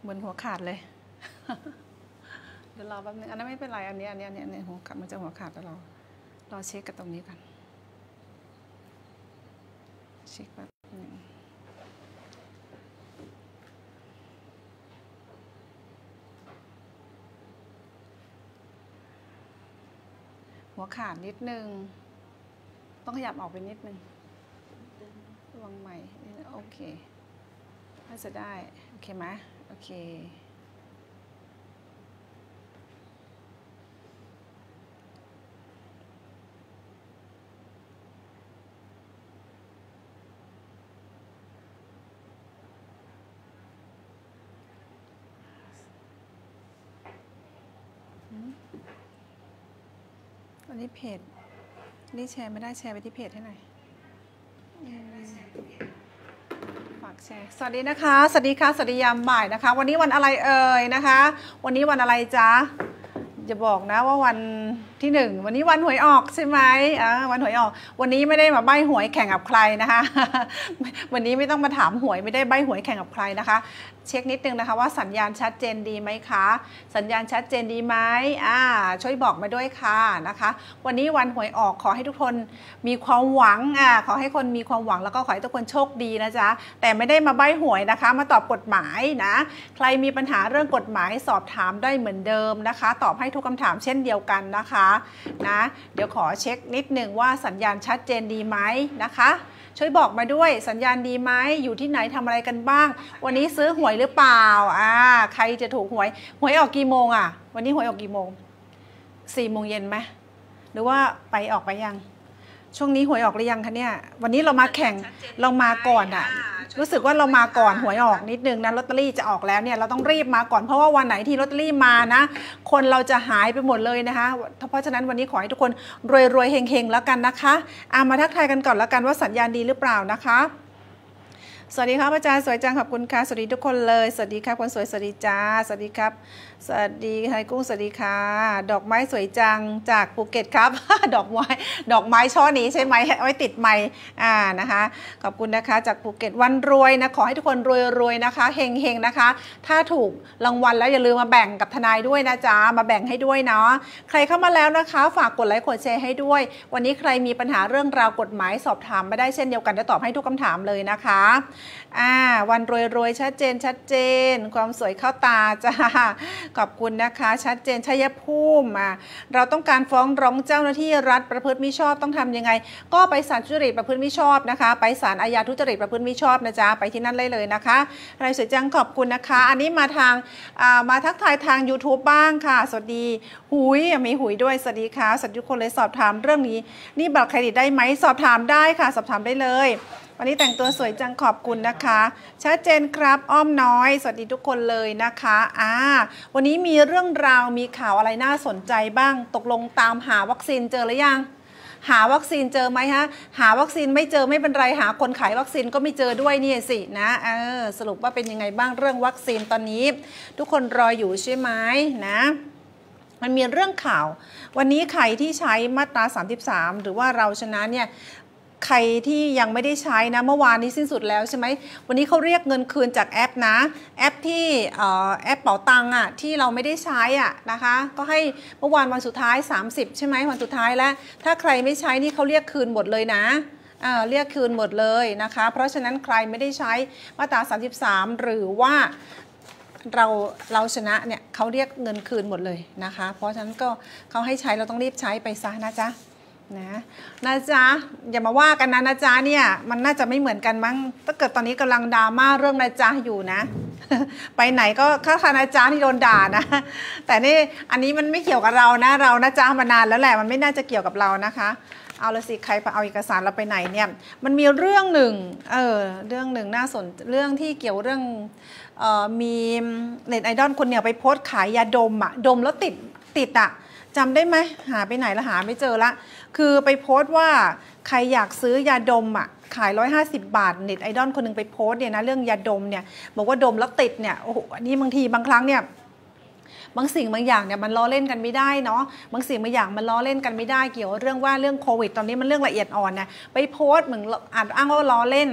มือนหัวขาดเลย เดี๋ยวรอแป๊บนึงอันนั้นไม่เป็นไรอันนี้หัวขาดมันจะหัวขาดแล้วรอเช็คกับตรงนี้กันเช็คแป๊บนึงหัวขาดนิดนึงต้องขยับออกไปนิดนึงระวังใหม่โอเคน่าจะได้โอเคไหมโอเควันนี้เพจนี่แชร์ไม่ได้แชร์ไปที่เพจให้หน่อยฝากแชร์สวัสดีนะคะสวัสดีค่ะสวัสดียามบ่ายนะคะวันนี้วันอะไรเอ่ยนะคะวันนี้วันอะไรจ๊ะจะบอกนะว่าวันที่1วันนี้วันหวยออกใช่ไหมวันหวยออกวันนี้ไม่ได้มาใบ้หวยแข่งกับใครนะคะวันนี้ไม่ต้องมาถามหวยไม่ได้ใบ้หวยแข่งกับใครนะคะเช็คนิดนึงนะคะว่าสัญญาณชัดเจนดีไหมคะสัญญาณชัดเจนดีไหมช่วยบอกมาด้วยค่ะนะคะวันนี้วันหวยออกขอให้ทุกคนมีความหวังขอให้คนมีความหวังแล้วก็ขอให้ทุกคนโชคดีนะจ๊ะแต่ไม่ได้มาใบ้หวยนะคะมาตอบกฎหมายนะใครมีปัญหาเรื่องกฎหมายสอบถามได้เหมือนเดิมนะคะตอบให้ทุกคำถามเช่นเดียวกันนะคะนะเดี๋ยวขอเช็คนิดหนึ่งว่าสัญญาณชัดเจนดีไหมนะคะช่วยบอกมาด้วยสัญญาณดีไหมอยู่ที่ไหนทำอะไรกันบ้างวันนี้ซื้อหวยหรือเปล่าใครจะถูกหวยออกกี่โมงวันนี้หวยออกกี่โมง4 โมงเย็นไหมหรือว่าออกไปยังช่วงนี้หวยออกหรือยังคะเนี่ยวันนี้เรามาแข่งเรามาก่อนรู้สึกว่าเรามาก่อนหวยออกนิดนึงนะลอตเตอรี่จะออกแล้วเนี่ยเราต้องรีบมาก่อนเพราะว่าวันไหนที่ลอตเตอรี่มานะคนเราจะหายไปหมดเลยนะคะเพราะฉะนั้นวันนี้ขอให้ทุกคนรวยๆเฮงๆแล้วกันนะคะมาทักทายกันก่อนแล้วกันว่าสัญญาณดีหรือเปล่านะคะสวัสดีครับอาจารย์สวยจังขอบคุณค่ะสวัสดีทุกคนเลยสวัสดีครับคนสวยสวัสดีจ้าสวัสดีครับสวัสดีไฮกุ้งสวัสดีค่ะดอกไม้สวยจังจากภูเก็ตครับ ดอกไม้ช่อนี้ใช่ไหมเอาไว้ติดไม้นะคะขอบคุณนะคะจากภูเก็ตวันรวยนะขอให้ทุกคนรวยนะคะเฮงๆนะคะถ้าถูกรางวัลแล้วอย่าลืมมาแบ่งกับทนายด้วยนะจ๊ะมาแบ่งให้ด้วยเนาะใครเข้ามาแล้วนะคะฝากกดไลค์กดแชร์ให้ด้วยวันนี้ใครมีปัญหาเรื่องราวกฎหมายสอบถามมาได้เช่นเดียวกันจะตอบให้ทุกคำถามเลยนะคะวันรวยชัดเจนความสวยเข้าตาจ้าขอบคุณนะคะชัดเจนชัยภูมิเราต้องการฟ้องร้องเจ้าหน้าที่รัฐประพฤติมิชอบต้องทำยังไงก็ไปศาลทุจริตประพฤติมิชอบนะคะไปศาลอาญาทุจริตประพฤติมิชอบนะจ๊ะไปที่นั่นเลยนะคะนายสวยจังขอบคุณนะคะอันนี้มาทางมาทักทายทาง YouTube บ้างค่ะสวัสดีมีหุยด้วยสวัสดีค่ะสวัสดีทุกคนเลยสอบถามเรื่องนี้นี่บัตรเครดิตได้ไหมสอบถามได้ค่ะสอบถามได้เลยวันนี้แต่งตัวสวยจังขอบคุณนะคะชัดเจนครับอ้อมน้อยสวัสดีทุกคนเลยนะคะวันนี้มีเรื่องราวมีข่าวอะไรน่าสนใจบ้างตกลงตามหาวัคซีนเจอหรือยังหาวัคซีนเจอไหมฮะหาวัคซีนไม่เจอไม่เป็นไรหาคนขายวัคซีนก็ไม่เจอด้วยนี่สินะสรุปว่าเป็นยังไงบ้างเรื่องวัคซีนตอนนี้ทุกคนรออยู่ใช่ไหมนะมันมีเรื่องข่าววันนี้ใครที่ใช้มาตรา33หรือว่าเราชนะเนี่ยใครที่ยังไม่ได้ใช้นะเมื่อวานนี้สิ้นสุดแล้วใช่ไหมวันนี้เขาเรียกเงินคืนจากแอปนะแอปที่แอปเป๋าตังค์ที่เราไม่ได้ใช้นะคะก็ให้เมื่อวานวันสุดท้าย30ใช่ไหมวันสุดท้ายแล้วถ้าใครไม่ใช้นี่เขาเรียกคืนหมดเลยนะเรียกคืนหมดเลยนะคะเพราะฉะนั้นใครไม่ได้ใช้มาตรา33หรือว่าเราชนะเนี่ยเขาเรียกเงินคืนหมดเลยนะคะเพราะฉะนั้นก็เขาให้ใช้เราต้องรีบใช้ไปซะนะจ๊ะนะจ๊ะอย่ามาว่ากันนะจ๊ะเนี่ยมันน่าจะไม่เหมือนกันมั้งถ้าเกิดตอนนี้กำลังดราม่าเรื่องนะจ๊ะอยู่นะ ไปไหนก็ข้านะจ๊ะที่โดนด่านะแต่นี่อันนี้มันไม่เกี่ยวกับเรานะเรานะจ๊ะมานานแล้วแหละมันไม่น่าจะเกี่ยวกับเรานะคะเอาละสิใครไปเอาเอกสารเราไปไหนเนี่ยมันมีเรื่องหนึ่งเรื่องหนึ่งน่าสนเรื่องที่เกี่ยวเรื่องมีเน็ตไอดอลคนเนี่ยไปโพสต์ขายยาดมดมแล้วติดจำได้ไหมหาไปไหนแล้วหาไม่เจอละคือไปโพสต์ว่าใครอยากซื้อยาดมขาย150 บาทเน็ตไอดอลคนนึงไปโพสต์เนี่ยนะเรื่องยาดมเนี่ยบอกว่าดมแล้วติดเนี่ยโอ้โหอันนี้บางทีบางครั้งเนี่ยบางสิ่งบางอย่างเนี่ยมันล้อเล่นกันไม่ได้เนาะบางสิ่งบางอย่างมันล้อเล่นกันไม่ได้เกี่ยวเรื่องโควิดตอนนี้มันเรื่องละเอียดอ่อนนะไปโพสต์เหมือนอ้างว่าล้อเล่น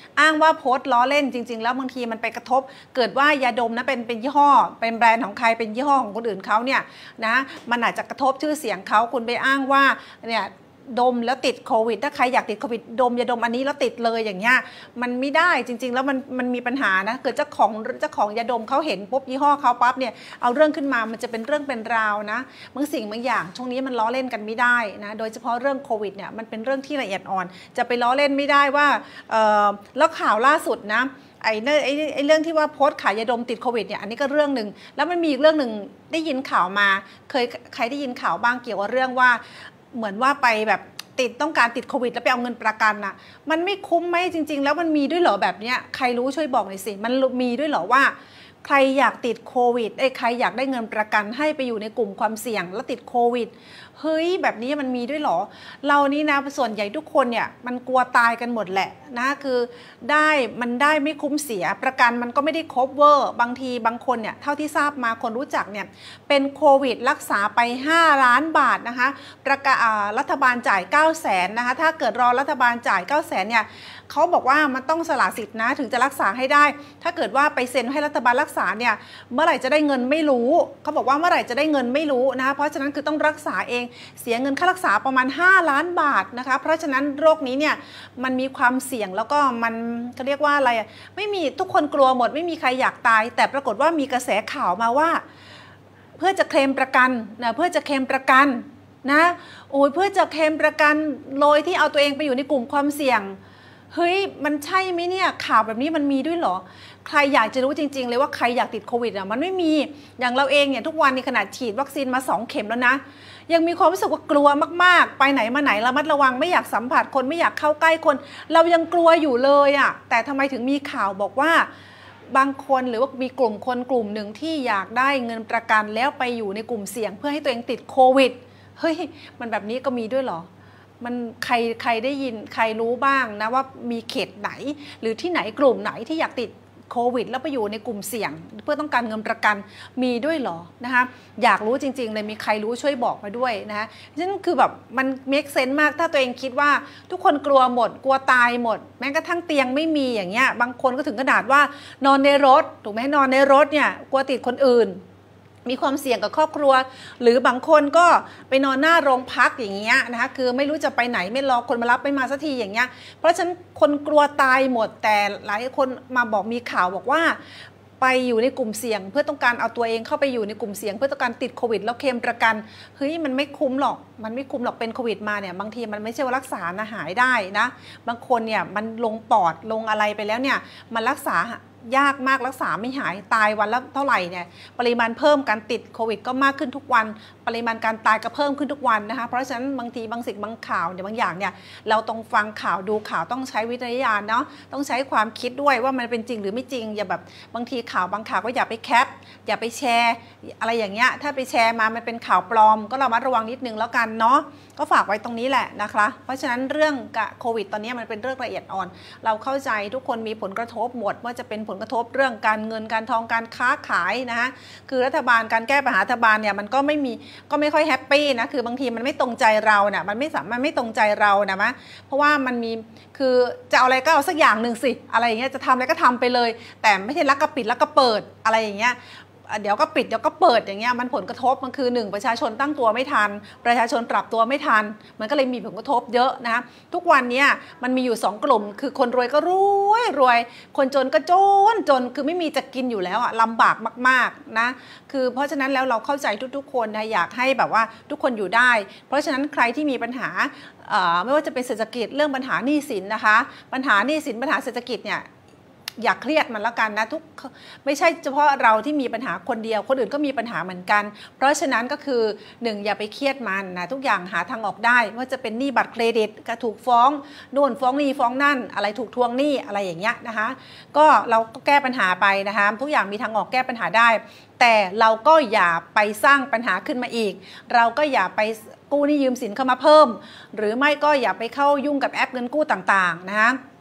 อ้างว่าโพสต์ล้อเล่นจริงๆแล้วบางทีมันไปกระทบเกิดว่ายาดมนะเป็นยี่ห้อเป็นแบรนด์ของใครเป็นยี่ห้อของคนอื่นเขาเนี่ยนะมันอาจจะกระทบชื่อเสียงเขาคุณไปอ้างว่าเนี่ยดมแล้วติดโควิดถ้าใครอยากติดโควิดดมยาดมอันนี้แล้วติดเลยอย่างเงี้ยมันไม่ได้จริงๆแล้วมันมีปัญหานะเกิดเจ้าของยาดมเขาเห็นปุ๊บยี่ห้อเขาปั๊บเนี่ยเอาเรื่องขึ้นมามันจะเป็นเรื่องเป็นราวนะบางสิ่งบางอย่างช่วงนี้มันล้อเล่นกันไม่ได้นะโดยเฉพาะเรื่องโควิดเนี่ยมันเป็นเรื่องที่ละเอียดอ่อนจะไปล้อเล่นไม่ได้ว่าแล้วข่าวล่าสุดนะไอ้เรื่องที่ว่าโพสต์ขายยาดมติดโควิดเนี่ยอันนี้ก็เรื่องหนึ่งแล้วมันมีอีกเรื่องหนึ่งได้ยินข่าวมาใครได้ยินข่าวบ้างเกี่ยวกับเรื่องว่าเหมือนว่าไปแบบต้องการติดโควิดแล้วไปเอาเงินประกันน่ะมันไม่คุ้มไหมจริงๆแล้วมันมีด้วยเหรอแบบเนี้ยใครรู้ช่วยบอกหน่อยสิมันมีด้วยเหรอว่าใครอยากติดโควิดใครอยากได้เงินประกันให้ไปอยู่ในกลุ่มความเสี่ยงแล้วติดโควิดเฮ้ยแบบนี้มันมีด้วยเหรอเรานี่นะส่วนใหญ่ทุกคนเนี่ยมันกลัวตายกันหมดแหละนะคือมันได้ไม่คุ้มเสียประกันมันก็ไม่ได้ครบเวอร์บางทีบางคนเนี่ยเท่าที่ทราบมาคนรู้จักเนี่ยเป็นโควิดรักษาไป5 ล้านบาทนะคะรัฐบาลจ่าย900,000นะคะถ้าเกิดรอรัฐบาลจ่าย900,000เนี่ยเขาบอกว่ามันต้องสละสิทธิ์นะถึงจะรักษาให้ได้ถ้าเกิดว่าไปเซ็นให้รัฐบาลรักษาเนี่ยเมื่อไหร่จะได้เงินไม่รู้เขาบอกว่าเมื่อไหร่จะได้เงินไม่รู้นะคะเพราะฉะนั้นคือต้องรักษาเองเสียเงินค่ารักษาประมาณ5 ล้านบาทนะคะเพราะฉะนั้นโรคนี้เนี่ยมันมีความเสี่ยงแล้วก็มันเขาเรียกว่าอะไรไม่มีทุกคนกลัวหมดไม่มีใครอยากตายแต่ปรากฏว่ามีกระแสข่าวมาว่าเพื่อจะเคลมประกันนะเพื่อจะเคลมประกันนะโอ้ยเพื่อจะเคลมประกันโดยที่เอาตัวเองไปอยู่ในกลุ่มความเสี่ยงเฮ้ยมันใช่ไหมเนี่ยข่าวแบบนี้มันมีด้วยเหรอใครอยากจะรู้จริงๆเลยว่าใครอยากติดโควิดมันไม่มีอย่างเราเองเนี่ยทุกวันนี้ขนาดฉีดวัคซีนมา2 เข็มแล้วนะยังมีความรู้สึกว่ากลัวมากๆไปไหนมาไหนระมัดระวังไม่อยากสัมผัสคนไม่อยากเข้าใกล้คนเรายังกลัวอยู่เลยแต่ทำไมถึงมีข่าวบอกว่าบางคนหรือว่ามีกลุ่มคนกลุ่มหนึ่งที่อยากได้เงินประกันแล้วไปอยู่ในกลุ่มเสี่ยงเพื่อให้ตัวเองติดโควิดเฮ้ยมันแบบนี้ก็มีด้วยเหรอมันใครได้ยินใครรู้บ้างนะว่ามีเขตไหนหรือที่ไหนกลุ่มไหนที่อยากติดโควิดแล้วไปอยู่ในกลุ่มเสี่ยงเพื่อต้องการเงินประกันมีด้วยเหรอนะคะอยากรู้จริงๆเลยมีใครรู้ช่วยบอกมาด้วยนะฉะนั้นคือแบบมันเมคเซนส์มากถ้าตัวเองคิดว่าทุกคนกลัวหมดกลัวตายหมดแม้กระทั่งเตียงไม่มีอย่างเงี้ยบางคนก็ถึงขนาดว่านอนในรถถูกไหมนอนในรถเนี่ยกลัวติดคนอื่นมีความเสี่ยงกับครอบครัวหรือบางคนก็ไปนอนหน้าโรงพักอย่างเงี้ยนะคะคือไม่รู้จะไปไหนไม่รอคนมารับไม่มาสักทีอย่างเงี้ยเพราะฉะนั้นคนกลัวตายหมดแต่หลายคนมาบอกมีข่าวบอกว่าไปอยู่ในกลุ่มเสี่ยงเพื่อต้องการเอาตัวเองเข้าไปอยู่ในกลุ่มเสี่ยงเพื่อต้องการติดโควิดแล้วเคลมประกันเฮ้ยมันไม่คุ้มหรอกมันไม่คุ้มหรอกเป็นโควิดมาเนี่ยบางทีมันไม่ใช่ว่ารักษาหายได้นะบางคนเนี่ยมันลงปอดลงอะไรไปแล้วเนี่ยมันรักษายากมากรักษาไม่หายตายวันละเท่าไหร่เนี่ยปริมาณเพิ่มการติดโควิดก็มากขึ้นทุกวันปริมาณการตายก็เพิ่มขึ้นทุกวันนะคะเพราะฉะนั้นบางทีบางสิ่งบางข่าวเนี่ยบางอย่างเนี่ยเราต้องฟังข่าวดูข่าวต้องใช้วิจารณญาณเนาะต้องใช้ความคิดด้วยว่ามันเป็นจริงหรือไม่จริงอย่าแบบบางทีข่าวบางข่าวก็อย่าไปแคปอย่าไปแชร์อะไรอย่างเงี้ยถ้าไปแชร์มามันเป็นข่าวปลอมก็ระมัดระวังนิดนึงแล้วกันเนาะก็ฝากไว้ตรงนี้แหละนะคะเพราะฉะนั้นเรื่องโควิดตอนนี้มันเป็นเรื่องละเอียดอ่อนเราเข้าใจทุกคนมีผลกระทบหมดว่าจะเป็นผลกระทบเรื่องการเงินการทองการค้าขายนะคะคือรัฐบาลการแก้ปัญหารัฐบาลเนี่ยมันก็ไม่ค่อยแฮปปี้นะคือบางทีมันไม่ตรงใจเราเนี่ยมันไม่ตรงใจเรานะมะเพราะว่ามันมีคือจะเอาอะไรก็เอาสักอย่างหนึ่งสิอะไรอย่างเงี้ยจะทำอะไรก็ทำไปเลยแต่ไม่ใช่ลักกระปิดลักกระเปิดอะไรอย่างเงี้ยเดี๋ยวก็ปิดเดี๋ยวก็เปิดอย่างเงี้ยมันผลกระทบมันคือ1ประชาชนตั้งตัวไม่ทันประชาชนปรับตัวไม่ทันมันก็เลยมีผลกระทบเยอะนะทุกวันนี้มันมีอยู่2 กลุ่มคือคนรวยก็รวยคนจนก็จนคือไม่มีจะกินอยู่แล้วลำบากมากๆนะคือเพราะฉะนั้นแล้วเราเข้าใจทุกๆคนนะอยากให้แบบว่าทุกคนอยู่ได้เพราะฉะนั้นใครที่มีปัญหาไม่ว่าจะเป็นเศรษฐกิจเรื่องปัญหาหนี้สินนะคะปัญหาหนี้สินปัญหาเศรษฐกิจเนี่ยอย่าเครียดมันละกันนะไม่ใช่เฉพาะเราที่มีปัญหาคนเดียวคนอื่นก็มีปัญหาเหมือนกันเพราะฉะนั้นก็คือ1อย่าไปเครียดมันนะทุกอย่างหาทางออกได้ว่าจะเป็นหนี้บัตรเครดิตก็ถูกฟ้องนู่นฟ้องนี่ฟ้องนั่นอะไรถูกทวงหนี้อะไรอย่างเงี้ยนะคะก็เราก็แก้ปัญหาไปนะคะทุกอย่างมีทางออกแก้ปัญหาได้แต่เราก็อย่าไปสร้างปัญหาขึ้นมาอีกเราก็อย่าไปกู้หนี้ยืมสินเข้ามาเพิ่มหรือไม่ก็อย่าไปเข้ายุ่งกับแอปเงินกู้ต่างๆนะคะ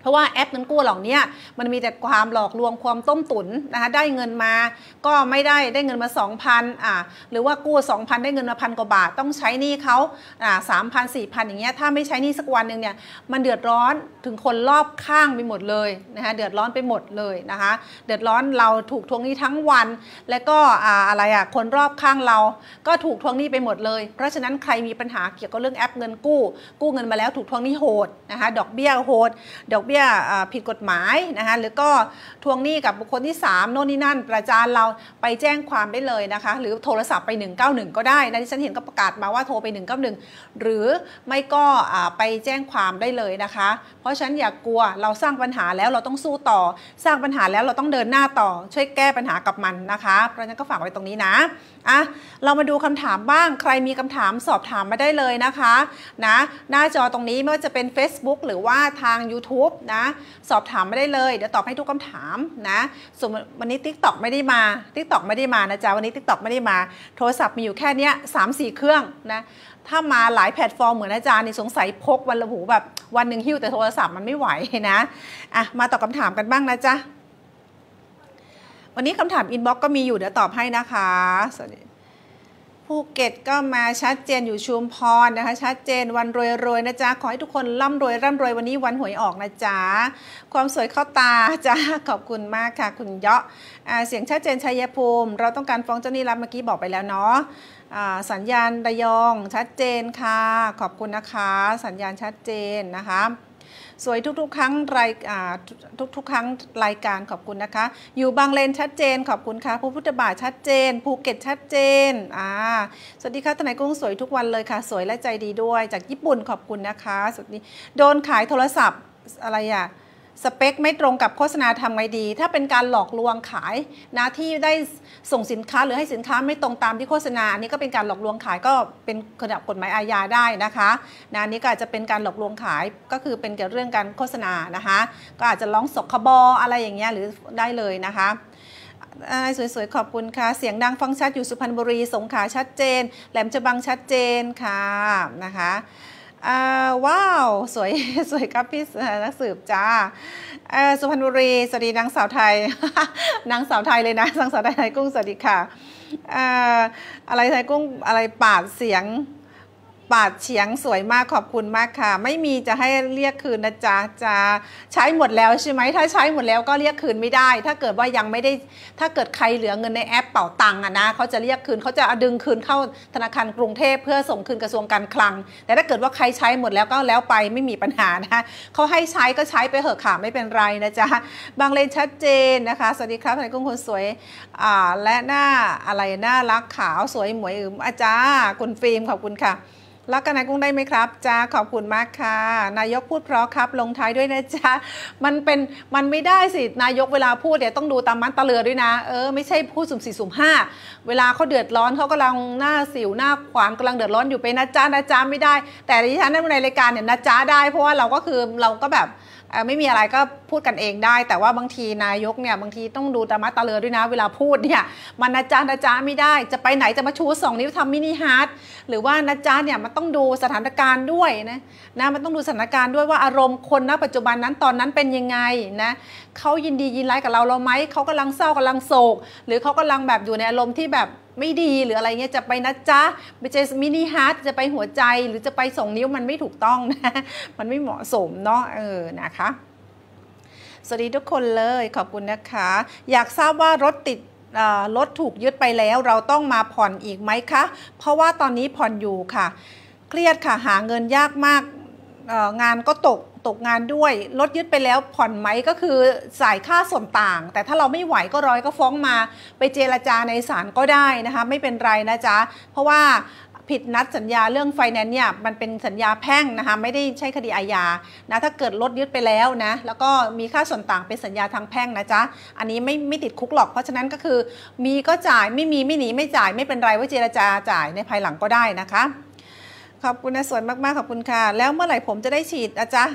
เพราะว่าแอปเงินกู้เหล่านี้มันมีแต่ความหลอกลวงความต้มตุ๋นนะคะได้เงินมาก็ไม่ได้เงินมา 2,000 หรือว่ากู้ 2,000 ได้เงินมา1,000 กว่าบาทต้องใช้หนี้เขา3,000 4,000 อย่างเงี้ยถ้าไม่ใช้หนี้สักวันหนึ่งเนี่ยมันเดือดร้อนถึงคนรอบข้างไปหมดเลยนะคะเดือดร้อนไปหมดเลยนะคะเดือดร้อนเราถูกทวงหนี้ทั้งวันแล้วก็คนรอบข้างเราก็ถูกทวงหนี้ไปหมดเลยเพราะฉะนั้นใครมีปัญหาเกี่ยวกับเรื่องแอปเงินกู้เงินมาแล้วถูกทวงหนี้โหดนะคะดอกเบี้ยโหดดอกเบี้ยผิดกฎหมายนะคะหรือก็ทวงหนี้กับบุคคลที่3โน่นนี่นั่นประจานเราไปแจ้งความได้เลยนะคะหรือโทรศัพท์ไป191ก็ได้นะที่ฉันเห็นก็ประกาศมาว่าโทรไป191หรือไม่ก็ไปแจ้งความได้เลยนะคะเพราะฉะนั้นอย่ากลัวเราสร้างปัญหาแล้วเราต้องสู้ต่อสร้างปัญหาแล้วเราต้องเดินหน้าต่อช่วยแก้ปัญหากับมันนะคะเพราะฉะนั้นก็ฝากไว้ตรงนี้นะเรามาดูคำถามบ้างใครมีคำถามสอบถามมาได้เลยนะคะนะหน้าจอตรงนี้ไม่ว่าจะเป็น Facebook หรือว่าทาง YouTube นะสอบถามมาได้เลยเดี๋ยวตอบให้ทุกคำถามนะส่วนวันนี้ TikTok ไม่ได้มา TikTok ไม่ได้มานะจ๊ะวันนี้ TikTok ไม่ได้มาโทรศัพท์มีอยู่แค่นี้ 3-4 เครื่องนะถ้ามาหลายแพลตฟอร์มเหมือนอาจารย์นี่สงสัยพกวันละหูแบบวันหนึ่งหิ้วแต่โทรศัพท์มันไม่ไหวนะมาตอบคำถามกันบ้างนะจ๊ะวันนี้คำถามอินบ็อกซ์ก็มีอยู่เดี๋ยวตอบให้นะคะสวัสดีภูเก็ตก็มาชัดเจนอยู่ชุมพรนะคะชัดเจนวันรวยๆนะจ๊ะขอให้ทุกคนร่ำรวยวันนี้วันหวยออกนะจ๊ะความสวยเข้าตาจ้าขอบคุณมากค่ะคุณเยาะเสียงชัดเจนชัยภูมิเราต้องการฟ้องเจ้าหนี้รับเมื่อกี้บอกไปแล้วเนาะสัญญาณระยองชัดเจนค่ะขอบคุณนะคะสัญญาณชัดเจนนะคะสวยทุกๆครั้งทุกครั้งรายการขอบคุณนะคะอยู่บางเลนชัดเจนขอบคุณค่ะพุทธบาทชัดเจนภูเก็ตชัดเจนสวัสดีค่ะทนายกุ้งสวยทุกวันเลยค่ะสวยและใจดีด้วยจากญี่ปุ่นขอบคุณนะคะสวัสดีโดนขายโทรศัพท์อะไรสเปคไม่ตรงกับโฆษณาทำไงดีถ้าเป็นการหลอกลวงขายนะที่ได้ส่งสินค้าหรือให้สินค้าไม่ตรงตามที่โฆษณาอันนี้ก็เป็นการหลอกลวงขายก็เป็นกฎหมายอาญาได้นะคะอันนี้ก็อาจจะเป็นการหลอกลวงขายก็คือเป็นเกี่ยวกับเรื่องการโฆษณานะคะก็อาจจะร้องสคบอะไรอย่างเงี้ยหรือได้เลยนะคะสวยๆขอบคุณค่ะเสียงดังฟังชัดอยู่สุพรรณบุรีสงขลาชัดเจนแหลมฉบังชัดเจนค่ะนะคะว้าวสวยครับพี่นักสืบจ้าสุพรรณบุรีสวัสดีนางสาวไทย นางสาวไทยเลยนะนางสาวไทยกุ้งสวัสดีค่ะอะไรไทยกุ้งอะไรปาดเสียงสวยมากขอบคุณมากค่ะไม่มีจะให้เรียกคืนนะจ๊ะจะใช้หมดแล้วใช่ไหมถ้าใช้หมดแล้วก็เรียกคืนไม่ได้ถ้าเกิดว่ายังไม่ได้ถ้าเกิดใครเหลือเงินในแอปเป๋าตังค์นะเขาจะเรียกคืนเขาจะดึงคืนเข้าธนาคารกรุงเทพเพื่อส่งคืนกระทรวงการคลังแต่ถ้าเกิดว่าใครใช้หมดแล้วก็แล้วไปไม่มีปัญหานะเขาให้ใช้ก็ใช้ไปเถอะค่ะไม่เป็นไรนะจ๊ะบางเลนชัดเจนนะคะสวัสดีครับทนายกุ้งคนสวยและหน้าอะไรน่ารักขาวสวยหมวยอาจารย์คุณฟิล์มขอบคุณค่ะรักกันนายกุ้งได้ไหมครับจ้าขอบคุณมากค่ะนายกพูดเพราะครับลงท้ายด้วยนะจ๊ะมันไม่ได้สินายกเวลาพูดเนี่ยต้องดูตามมันตะเลือด้วยนะไม่ใช่พูดสุ่ม4สุ่ม5เวลาเขาเดือดร้อนเขากำลังหน้าสิวหน้าขวานกำลังเดือดร้อนอยู่ไปนะจ๊ะไม่ได้แต่ดิฉันในรายการเนี่ยนะจ๊ะได้เพราะว่าเราก็แบบไม่มีอะไรก็พูดกันเองได้แต่ว่าบางทีนายกเนี่ยบางทีต้องดูตามัดตาเลือด้วยนะเวลาพูดเนี่ยมันนะจ๊ะไม่ได้จะไปไหนจะมาชู2 นิ้วทำมินิฮาร์ทหรือว่านะจ๊ะเนี่ยมันต้องดูสถานการณ์ด้วยนะมันต้องดูสถานการณ์ด้วยว่าอารมณ์คนณปัจจุบันนั้นตอนนั้นเป็นยังไงนะเขายินดียินร้ายกับเราไหมเขากำลังเศร้ากำลังโศกหรือเขากำลังแบบอยู่ในอารมณ์ที่แบบไม่ดีหรืออะไรเงี้ยจะไปนะจ๊ะไปเจอมินิฮาร์ทจะไปหัวใจหรือจะไป2 นิ้วมันไม่ถูกต้องนะมันไม่เหมาะสมเนาะนะคะสวัสดีทุกคนเลยขอบคุณนะคะอยากทราบว่ารถถูกยึดไปแล้วเราต้องมาผ่อนอีกไหมคะเพราะว่าตอนนี้ผ่อนอยู่ค่ะเครียดค่ะหาเงินยากมากงานก็ตกงานด้วยรถยึดไปแล้วผ่อนไหมก็คือจ่ายค่าส่วนต่างแต่ถ้าเราไม่ไหวก็ก็ฟ้องมาไปเจรจาในศาลก็ได้นะคะไม่เป็นไรนะจ๊ะเพราะว่าผิดนัดสัญญาเรื่องไฟแนนซ์เนี่ยมันเป็นสัญญาแพ่งนะคะไม่ได้ใช่คดีอาญานะถ้าเกิดรถยึดไปแล้วนะแล้วก็มีค่าส่วนต่างเป็นสัญญาทางแพ่งนะจ๊ะอันนี้ไม่ติดคุกหรอกเพราะฉะนั้นก็คือมีก็จ่ายไม่มีไม่หนีไม่จ่ายไม่เป็นไรว่าเจรจาจ่ายในภายหลังก็ได้นะคะขอบคุณนะสวยมากๆขอบคุณค่ะแล้วเมื่อไหร่ผมจะได้ฉีดนะจ๊ะ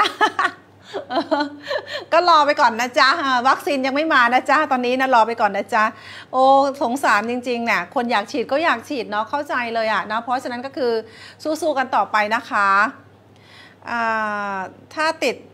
ก็รอไปก่อนนะจ๊ะวัคซีนยังไม่มานะจ๊ะตอนนี้นะรอไปก่อนนะจ๊ะโอ้สงสารจริงๆเนี่ยคนอยากฉีดก็อยากฉีดเนาะเข้าใจเลยอะนะเพราะฉะนั้นก็คือสู้ๆกันต่อไปนะคะถ้า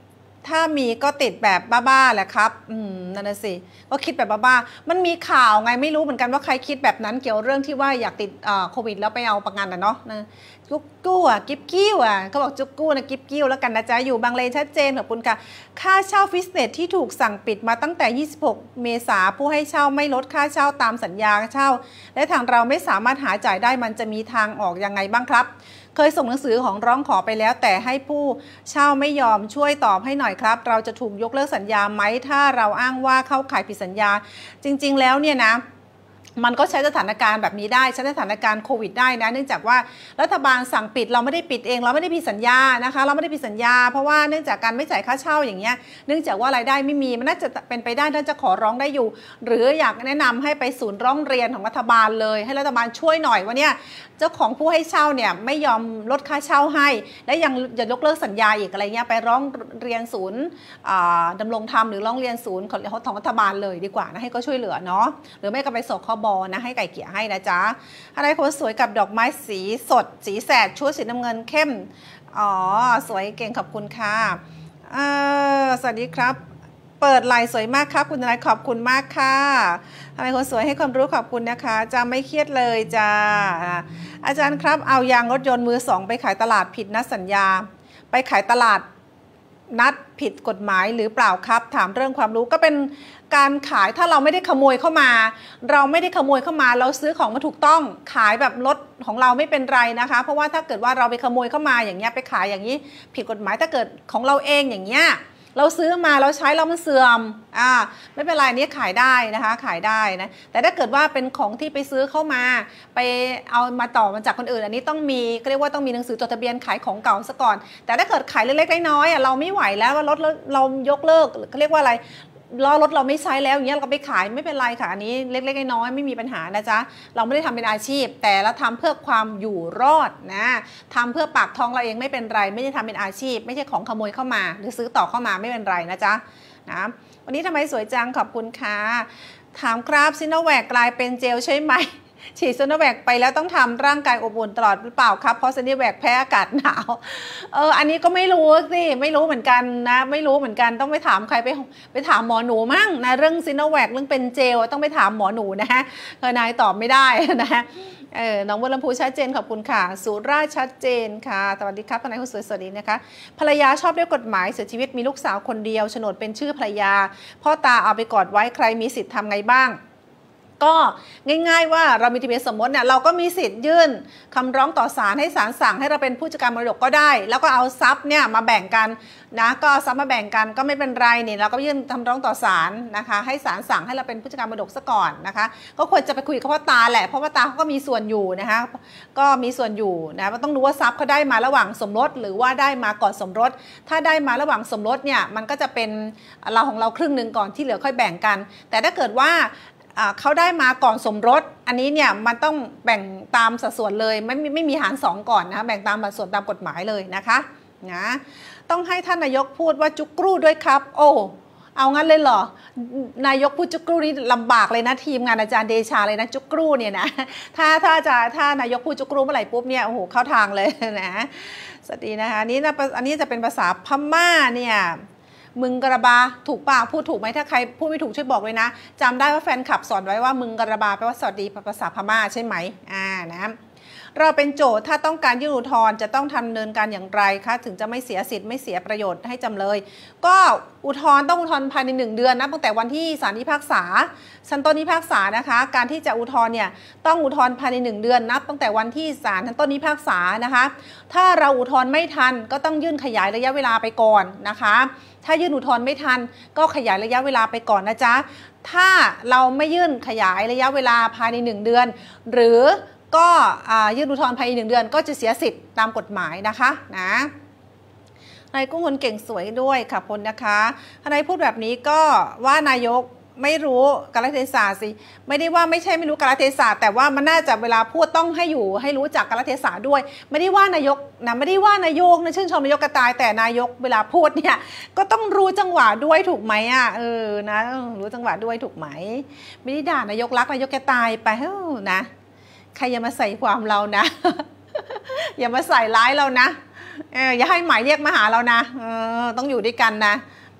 ถ้ามีก็ติดแบบบ้าๆแหละครับนั่นน่ะสิก็คิดแบบบ้าๆมันมีข่าวไงไม่รู้เหมือนกันว่าใครคิดแบบนั้นเกี่ยวเรื่องที่ว่าอยากติดโควิดแล้วไปเอาประกันเนาะจุกกู้กิ๊บกิ้วเขาบอกจุกกู้นะกิ๊บกิ้วแล้วกันนะจ๊ะอยู่บางเลนชัดเจนขอบคุณค่ะค่าเช่าฟิตเนสที่ถูกสั่งปิดมาตั้งแต่26เมษาผู้ให้เช่าไม่ลดค่าเช่าตามสัญญาเช่าและทางเราไม่สามารถหาจ่ายได้มันจะมีทางออกยังไงบ้างครับเคยส่งหนังสือของร้องขอไปแล้วแต่ให้ผู้เช่าไม่ยอมช่วยตอบให้หน่อยครับเราจะถูกยกเลิกสัญญาไหมถ้าเราอ้างว่าเข้าข่ายผิดสัญญาจริงๆแล้วเนี่ยนะมันก็ใช้สถานการณ์แบบนี้ได้ใช้สถานการณ์โควิดได้นะเนื่องจากว่ารัฐบาลสั่งปิดเราไม่ได้ปิดเองเราไม่ได้ผิดสัญญานะคะเราไม่ได้ผิดสัญญาเพราะว่าเนื่องจากการไม่จ่ายค่าเช่าอย่างเงี้ยเนื่องจากว่ารายได้ไม่มีมันน่าจะเป็นไปได้น่าจะขอร้องได้อยู่หรืออยากแนะนำให้ไปศูนย์ร้องเรียนของรัฐบาลเลยให้รัฐบาลช่วยหน่อยว่าเนี่ยเจ้าของผู้ให้เช่าเนี่ยไม่ยอมลดค่าเช่าให้และยังจะยกเลิกสัญญาอีกอะไรเงี้ยไปร้องเรียนศูนย์ดำรงธรรมหรือร้องเรียนศูนย์ของรัฐบาลเลยดีกว่านะให้ก็ช่วยเหลือเนาะหรือไม่ก็ไปสคบนะให้ไก่เกลี่ยให้นะจ๊ะอะไรคนสวยกับดอกไม้สีสดสีแสดชุดสีน้ำเงินเข้มสวยเก่งขอบคุณค่ะสวัสดีครับเปิดไลน์สวยมากครับคุณทนายขอบคุณมากค่ะทำไมคนสวยให้ความรู้ขอบคุณนะคะจะไม่เครียดเลยจ้าอาจารย์ครับเอายางรถยนต์มือสองไปขายตลาดผิดนัดสัญญาไปขายตลาดนัดผิดกฎหมายหรือเปล่าครับถามเรื่องความรู้ก็เป็นการขายถ้าเราไม่ได้ขโมยเข้ามาเราซื้อของมาถูกต้องขายแบบรถของเราไม่เป็นไรนะคะเพราะว่าถ้าเกิดว่าเราไปขโมยเข้ามาอย่างเงี้ยไปขายอย่างนี้ผิดกฎหมายถ้าเกิดของเราเองอย่างเงี้ยเราซื้อมาเราใช้เรามันเสื่อมไม่เป็นไรนี้ขายได้นะคะขายได้นะแต่ถ้าเกิดว่าเป็นของที่ไปซื้อเข้ามาไปเอามาต่อมาจากคนอื่นอันนี้ต้องมีเรียกว่าต้องมีหนังสือจดทะเบียนขายของเก่าซะก่อนแต่ถ้าเกิดขายเล็กๆน้อยๆเราไม่ไหวแล้วว่ารถเรายกเลิกเขาเรียกว่าอะไรล้อรถเราไม่ใช้แล้วอย่างเงี้ยเราก็ไปขายไม่เป็นไรค่ะอันนี้เล็กๆน้อยๆไม่มีปัญหานะจ๊ะเราไม่ได้ทำเป็นอาชีพแต่เราทำเพื่อความอยู่รอดนะทำเพื่อปากท้องเราเองไม่เป็นไรไม่ได้ทำเป็นอาชีพไม่ใช่ของขโมยเข้ามาหรือซื้อต่อเข้ามาไม่เป็นไรนะจ๊ะนะวันนี้ทำไมสวยจังขอบคุณค่ะถามครับซิโนแวคกลายเป็นเจลใช่ไหมฉีดซิโนแวคไปแล้วต้องทำร่างกายอบอุ่นตลอดหรือเปล่าครับเพราะซิโนแวคแพ้อากาศหนาวอันนี้ก็ไม่รู้สิไม่รู้เหมือนกันนะไม่รู้เหมือนกันต้องไปถามใครไปถามหมอหนูมั่งนะเรื่องซิโนแวคเรื่องเป็นเจลต้องไปถามหมอหนูนะฮะนายตอบไม่ได้นะน้องบัวลำพูชัดเจนขอบคุณค่ะสุราชัดเจนค่ะสวัสดีครับทนายคนสวยสวัสดีนะคะภรรยาชอบด้วยกฎหมายเสียชีวิตมีลูกสาวคนเดียวโฉนดเป็นชื่อภรรยาพ่อตาเอาไปกอดไว้ใครมีสิทธิ์ทำไงบ้างก็ง่ายๆว่าเรามีทะเบียนสมรสเนี่ยเราก็มีสิทธิ์ยื่นคำร้องต่อศาลให้ศาลสั่งให้เราเป็นผู้จัดการมรดกก็ได้แล้วก็เอาทรัพย์เนี่ยมาแบ่งกันนะก็เอาทรัพย์มาแบ่งกันก็ไม่เป็นไรนี่เราก็ยื่นคำร้องต่อศาลนะคะให้ศาลสั่งให้เราเป็นผู้จัดการมรดกซะก่อนนะคะก็ควรจะไปคุยกับพ่อตาแหละเพราะว่าตาเขาก็มีส่วนอยู่นะคะก็มีส่วนอยู่นะต้องรู้ว่าทรัพย์เขาได้มาระหว่างสมรสหรือว่าได้มาก่อนสมรสถ้าได้มาระหว่างสมรสเนี่ยมันก็จะเป็นเราของเราครึ่งหนึ่งก่อนที่เหลือค่อยแบ่งกันแต่ถ้าเกิดว่าเขาได้มาก่อนสมรสอันนี้เนี่ยมันต้องแบ่งตามสัดส่วนเลยไม่มีหาร2ก่อนนะแบ่งตามสัดส่วนตามกฎหมายเลยนะคะนะต้องให้ท่านนายกพูดว่าจุกกรูด้วยครับโอ้เอางั้นเลยเหรอนายกพูดจุกกรูนี่ลำบากเลยนะทีมงานอาจารย์เดชาเลยนะจุกกรูเนี่ยนะถ้านายกพูดจุกกรูเมื่อไหร่ปุ๊บเนี่ยโอ้โหเข้าทางเลยนะสวัสดีนะคะอันนี้จะเป็นภาษาพม่าเนี่ยมึงกระบาถูกป่ะพูดถูกไหมถ้าใครพูดไม่ถูกช่วยบอกเลยนะจำได้ว่าแฟนคลับสอนไว้ว่ามึงกระบาแปลว่าสวัสดีภาษาพม่าใช่ไหมนะเราเป็นโจทย์ถ้าต้องการยื่นอุทธรณ์จะต้องดำเนินการอย่างไรคะถึงจะไม่เสียสิทธิ์ไม่เสียประโยชน์ให้จำเลยก็อุทธรณ์ต้องอุทธรณ์ภายใน1เดือนนะตั้งแต่วันที่ศาลพิพากษาชั้นต้นพิพากษานะคะการที่จะอุทธรณ์เนี่ยต้องอุทธรณ์ภายใน1เดือนนับตั้งแต่วันที่ศาลชั้นต้นพิพากษานะคะถ้าเราอุทธรณ์ไม่ทันก็ต้องยื่นขยายระยะเวลาไปก่อนนะคะถ้ายื่นอุทธรณ์ไม่ทันก็ขยายระยะเวลาไปก่อนนะจ๊ะถ้าเราไม่ยื่นขยายระยะเวลาภายใน1เดือนหรือก็ยื่นอุทธรณ์ภายใน1เดือนก็จะเสียสิทธิ์ตามกฎหมายนะคะนะนายกุ้งคนเก่งสวยด้วยค่ะพลนะคะนายพูดแบบนี้ก็ว่านายกไม่รู้กาลเทศะสิไม่ได้ว่าไม่รู้กาลเทศะแต่ว่ามันน่าจะเวลาพูดต้องให้รู้จักกาลเทศะด้วยไม่ได้ว่านายกนะไม่ได้ว่านายกนะชื่นชมนายกกระตายแต่นายกเวลาพูดเนี่ยก็ต้องรู้จังหวะด้วยถูกไหมนะรู้จังหวะด้วยถูกไหมไม่ได้ด่านายกรักนายกแกตายไปนะใครอย่ามาใส่ความเรานะ อย่ามาใส่ร้ายเรานะอย่าให้หมายเรียกมาหาเรานะต้องอยู่ด้วยกันนะ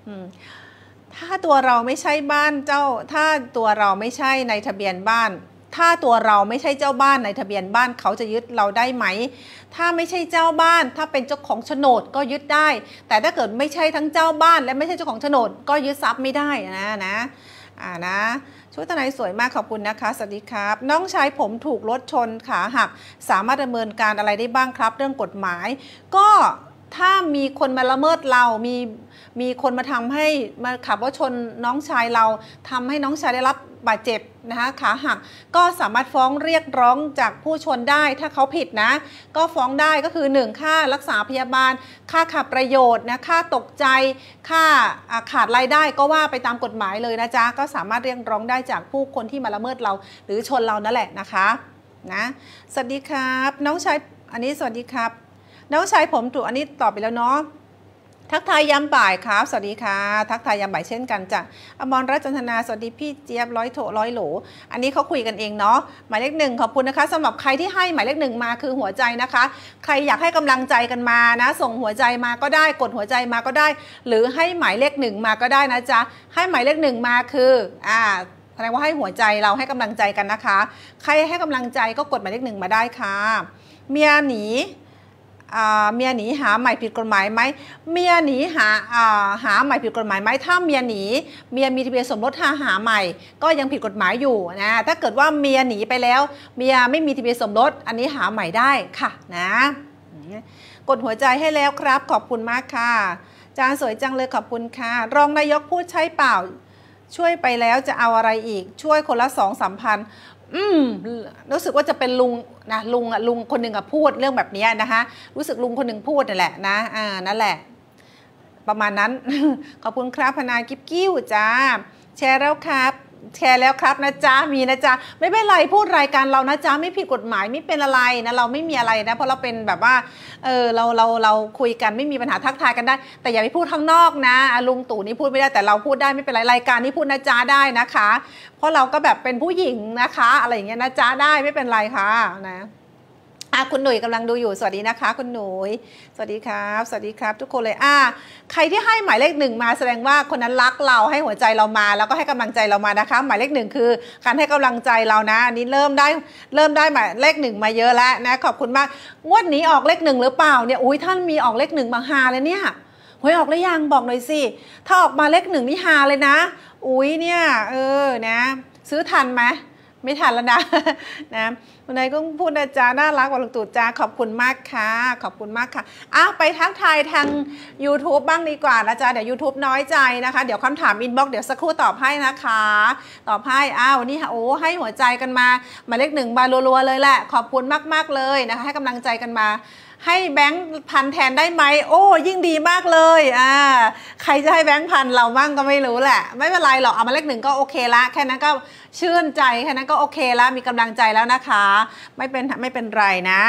ถ้าตัวเราไม่ใช่บ้านเจ้าถ้าตัวเราไม่ใช่ในทะเบียนบ้านถ้าตัวเราไม่ใช่เจ้าบ้านในทะเบียนบ้านเขาจะยึดเราได้ไหมถ้าไม่ใช่เจ้าบ้านถ้าเป็นเจ้าของโฉนดก็ยึดได้แต่ถ้าเกิดไม่ใช่ทั้งเจ้าบ้านและไม่ใช่เจ้าของโฉนดก็ยึดทรัพย์ไม่ได้นะชุดทนายสวยมากขอบคุณนะคะสวัสดีครับน้องชายผมถูกรถชนขาหักสามารถดำเนินการอะไรได้บ้างครับเรื่องกฎหมายก็ถ้ามีคนมาละเมิดเรามีคนมาทำให้มาขับรถชนน้องชายเราทำให้น้องชายได้รับบาดเจ็บนะคะขาหักก็สามารถฟ้องเรียกร้องจากผู้ชนได้ถ้าเขาผิดนะก็ฟ้องได้ก็คือ1ค่ารักษาพยาบาลค่าขาดประโยชน์นะค่าตกใจค่าขาดรายได้ก็ว่าไปตามกฎหมายเลยนะจ๊ะก็สามารถเรียกร้องได้จากผู้คนที่มาละเมิดเราหรือชนเรานั่นแหละนะคะนะสวัสดีครับน้องชายอันนี้สวัสดีครับน้องชายผมถูกอันนี้ตอบไปแล้วเนาะทักทายยามบ่ายครับสวัสดีค่ะทักทายยามบ่ายเช่นกันจ้ะอมรรัตน์จันทนาสวัสดีพี่เจี๊ยบร้อยโหลอันนี้เขาคุยกันเองเนาะหมายเลข1ขอบคุณนะคะสำหรับใครที่ให้หมายเลข1มาคือหัวใจนะคะใครอยากให้กำลังใจกันมานะส่งหัวใจมาก็ได้กดหัวใจมาก็ได้หรือให้หมายเลข1มาก็ได้นะจ๊ะให้หมายเลข1มาคือแสดงว่าให้หัวใจเราให้กำลังใจกันนะคะใครให้กำลังใจก็กดหมายเลข1มาได้ค่ะเมียหนีหาใหม่ผิดกฎหมายไหมเมียหนีหาใหม่ผิดกฎหมายไหมถ้าเมียหนีเมียมีทะเบียนสมรสหาใหม่ก็ยังผิดกฎหมายอยู่นะถ้าเกิดว่าเมียหนีไปแล้วเมียไม่มีทะเบียนสมรสอันนี้หาใหม่ได้ค่ะนะกดหัวใจให้แล้วครับขอบคุณมากค่ะจานสวยจังเลยขอบคุณค่ะรองนายกพูดใช่เปล่าช่วยไปแล้วจะเอาอะไรอีกช่วยคนละ2-3 พันรู้สึกว่าจะเป็นลุงนะลุงคนหนึ่งพูดเรื่องแบบนี้นะคะรู้สึกลุงคนหนึ่งพูดนั่นแหละนะนั่นแหละประมาณนั้น ขอบคุณครับพนายกิ๊บกิ้วจ้าแชร์แล้วครับนะจ๊ะมีนะจ๊ะไม่เป็นไรพูดรายการเรานะจ๊ะไม่ผิดกฎหมายไม่เป็นอะไรนะเราไม่มีอะไรนะเพราะเราเป็นแบบว่าเราคุยกันไม่มีปัญหาทักทายกันได้แต่อย่าไปพูดข้างนอกนะลุงตู่นี่พูดไม่ได้แต่เราพูดได้ไม่เป็นไรรายการนี้พูดนะจ๊ะได้นะคะเพราะเราก็แบบเป็นผู้หญิงนะคะอะไรอย่างเงี้ยนะจ๊ะได้ไม่เป็นไรค่ะนะคุณหนุ่ยกำลังดูอยู่สวัสดีนะคะคุณหนุ่ยสวัสดีครับสวัสดีครับทุกคนเลยใครที่ให้หมายเลข1มาแสดงว่าคนนั้นรักเราให้หัวใจเรามาแล้วก็ให้กำลังใจเรามานะคะหมายเลข1คือการให้กำลังใจเรานะอันนี้เริ่มได้หมายเลข1มาเยอะแล้วนะขอบคุณมากงวดนี้ออกเลข1หรือเปล่าเนี่ยอุ้ยท่านมีออกเลข1มาฮาเลยเนี่ยหวยออกหรือยังบอกหน่อยสิถ้าออกมาเลข1นี่ฮาเลยนะอุ้ยเนี่ยนะซื้อทันไหมไม่ทันแล้วนะวันนี้ก็พูดนะจ๊ะน่ารักกว่าลุงตู่จ้าขอบคุณมากค่ะขอบคุณมากค่ะไปทักทายทาง YouTube บ้างดีกว่านะจ๊ะเดี๋ยว YouTube น้อยใจนะคะเดี๋ยวคำถามอินบ็อกซ์เดี๋ยวสักครู่ตอบให้นะคะตอบให้วันนี้ให้หัวใจกันมาหมายเลข1มารัวๆเลยแหละขอบคุณมากๆเลยนะคะให้กำลังใจกันมาให้แบงค์พันแทนได้ไหมโอ้ยิ่งดีมากเลยใครจะให้แบงค์พันเราบ้างก็ไม่รู้แหละไม่เป็นไรหรอกมาเลข1ก็โอเคละแค่นั้นก็ชื่นใจแค่นั้นก็โอเคแล้วมีกำลังใจแล้วนะคะไม่เป็นไรนะ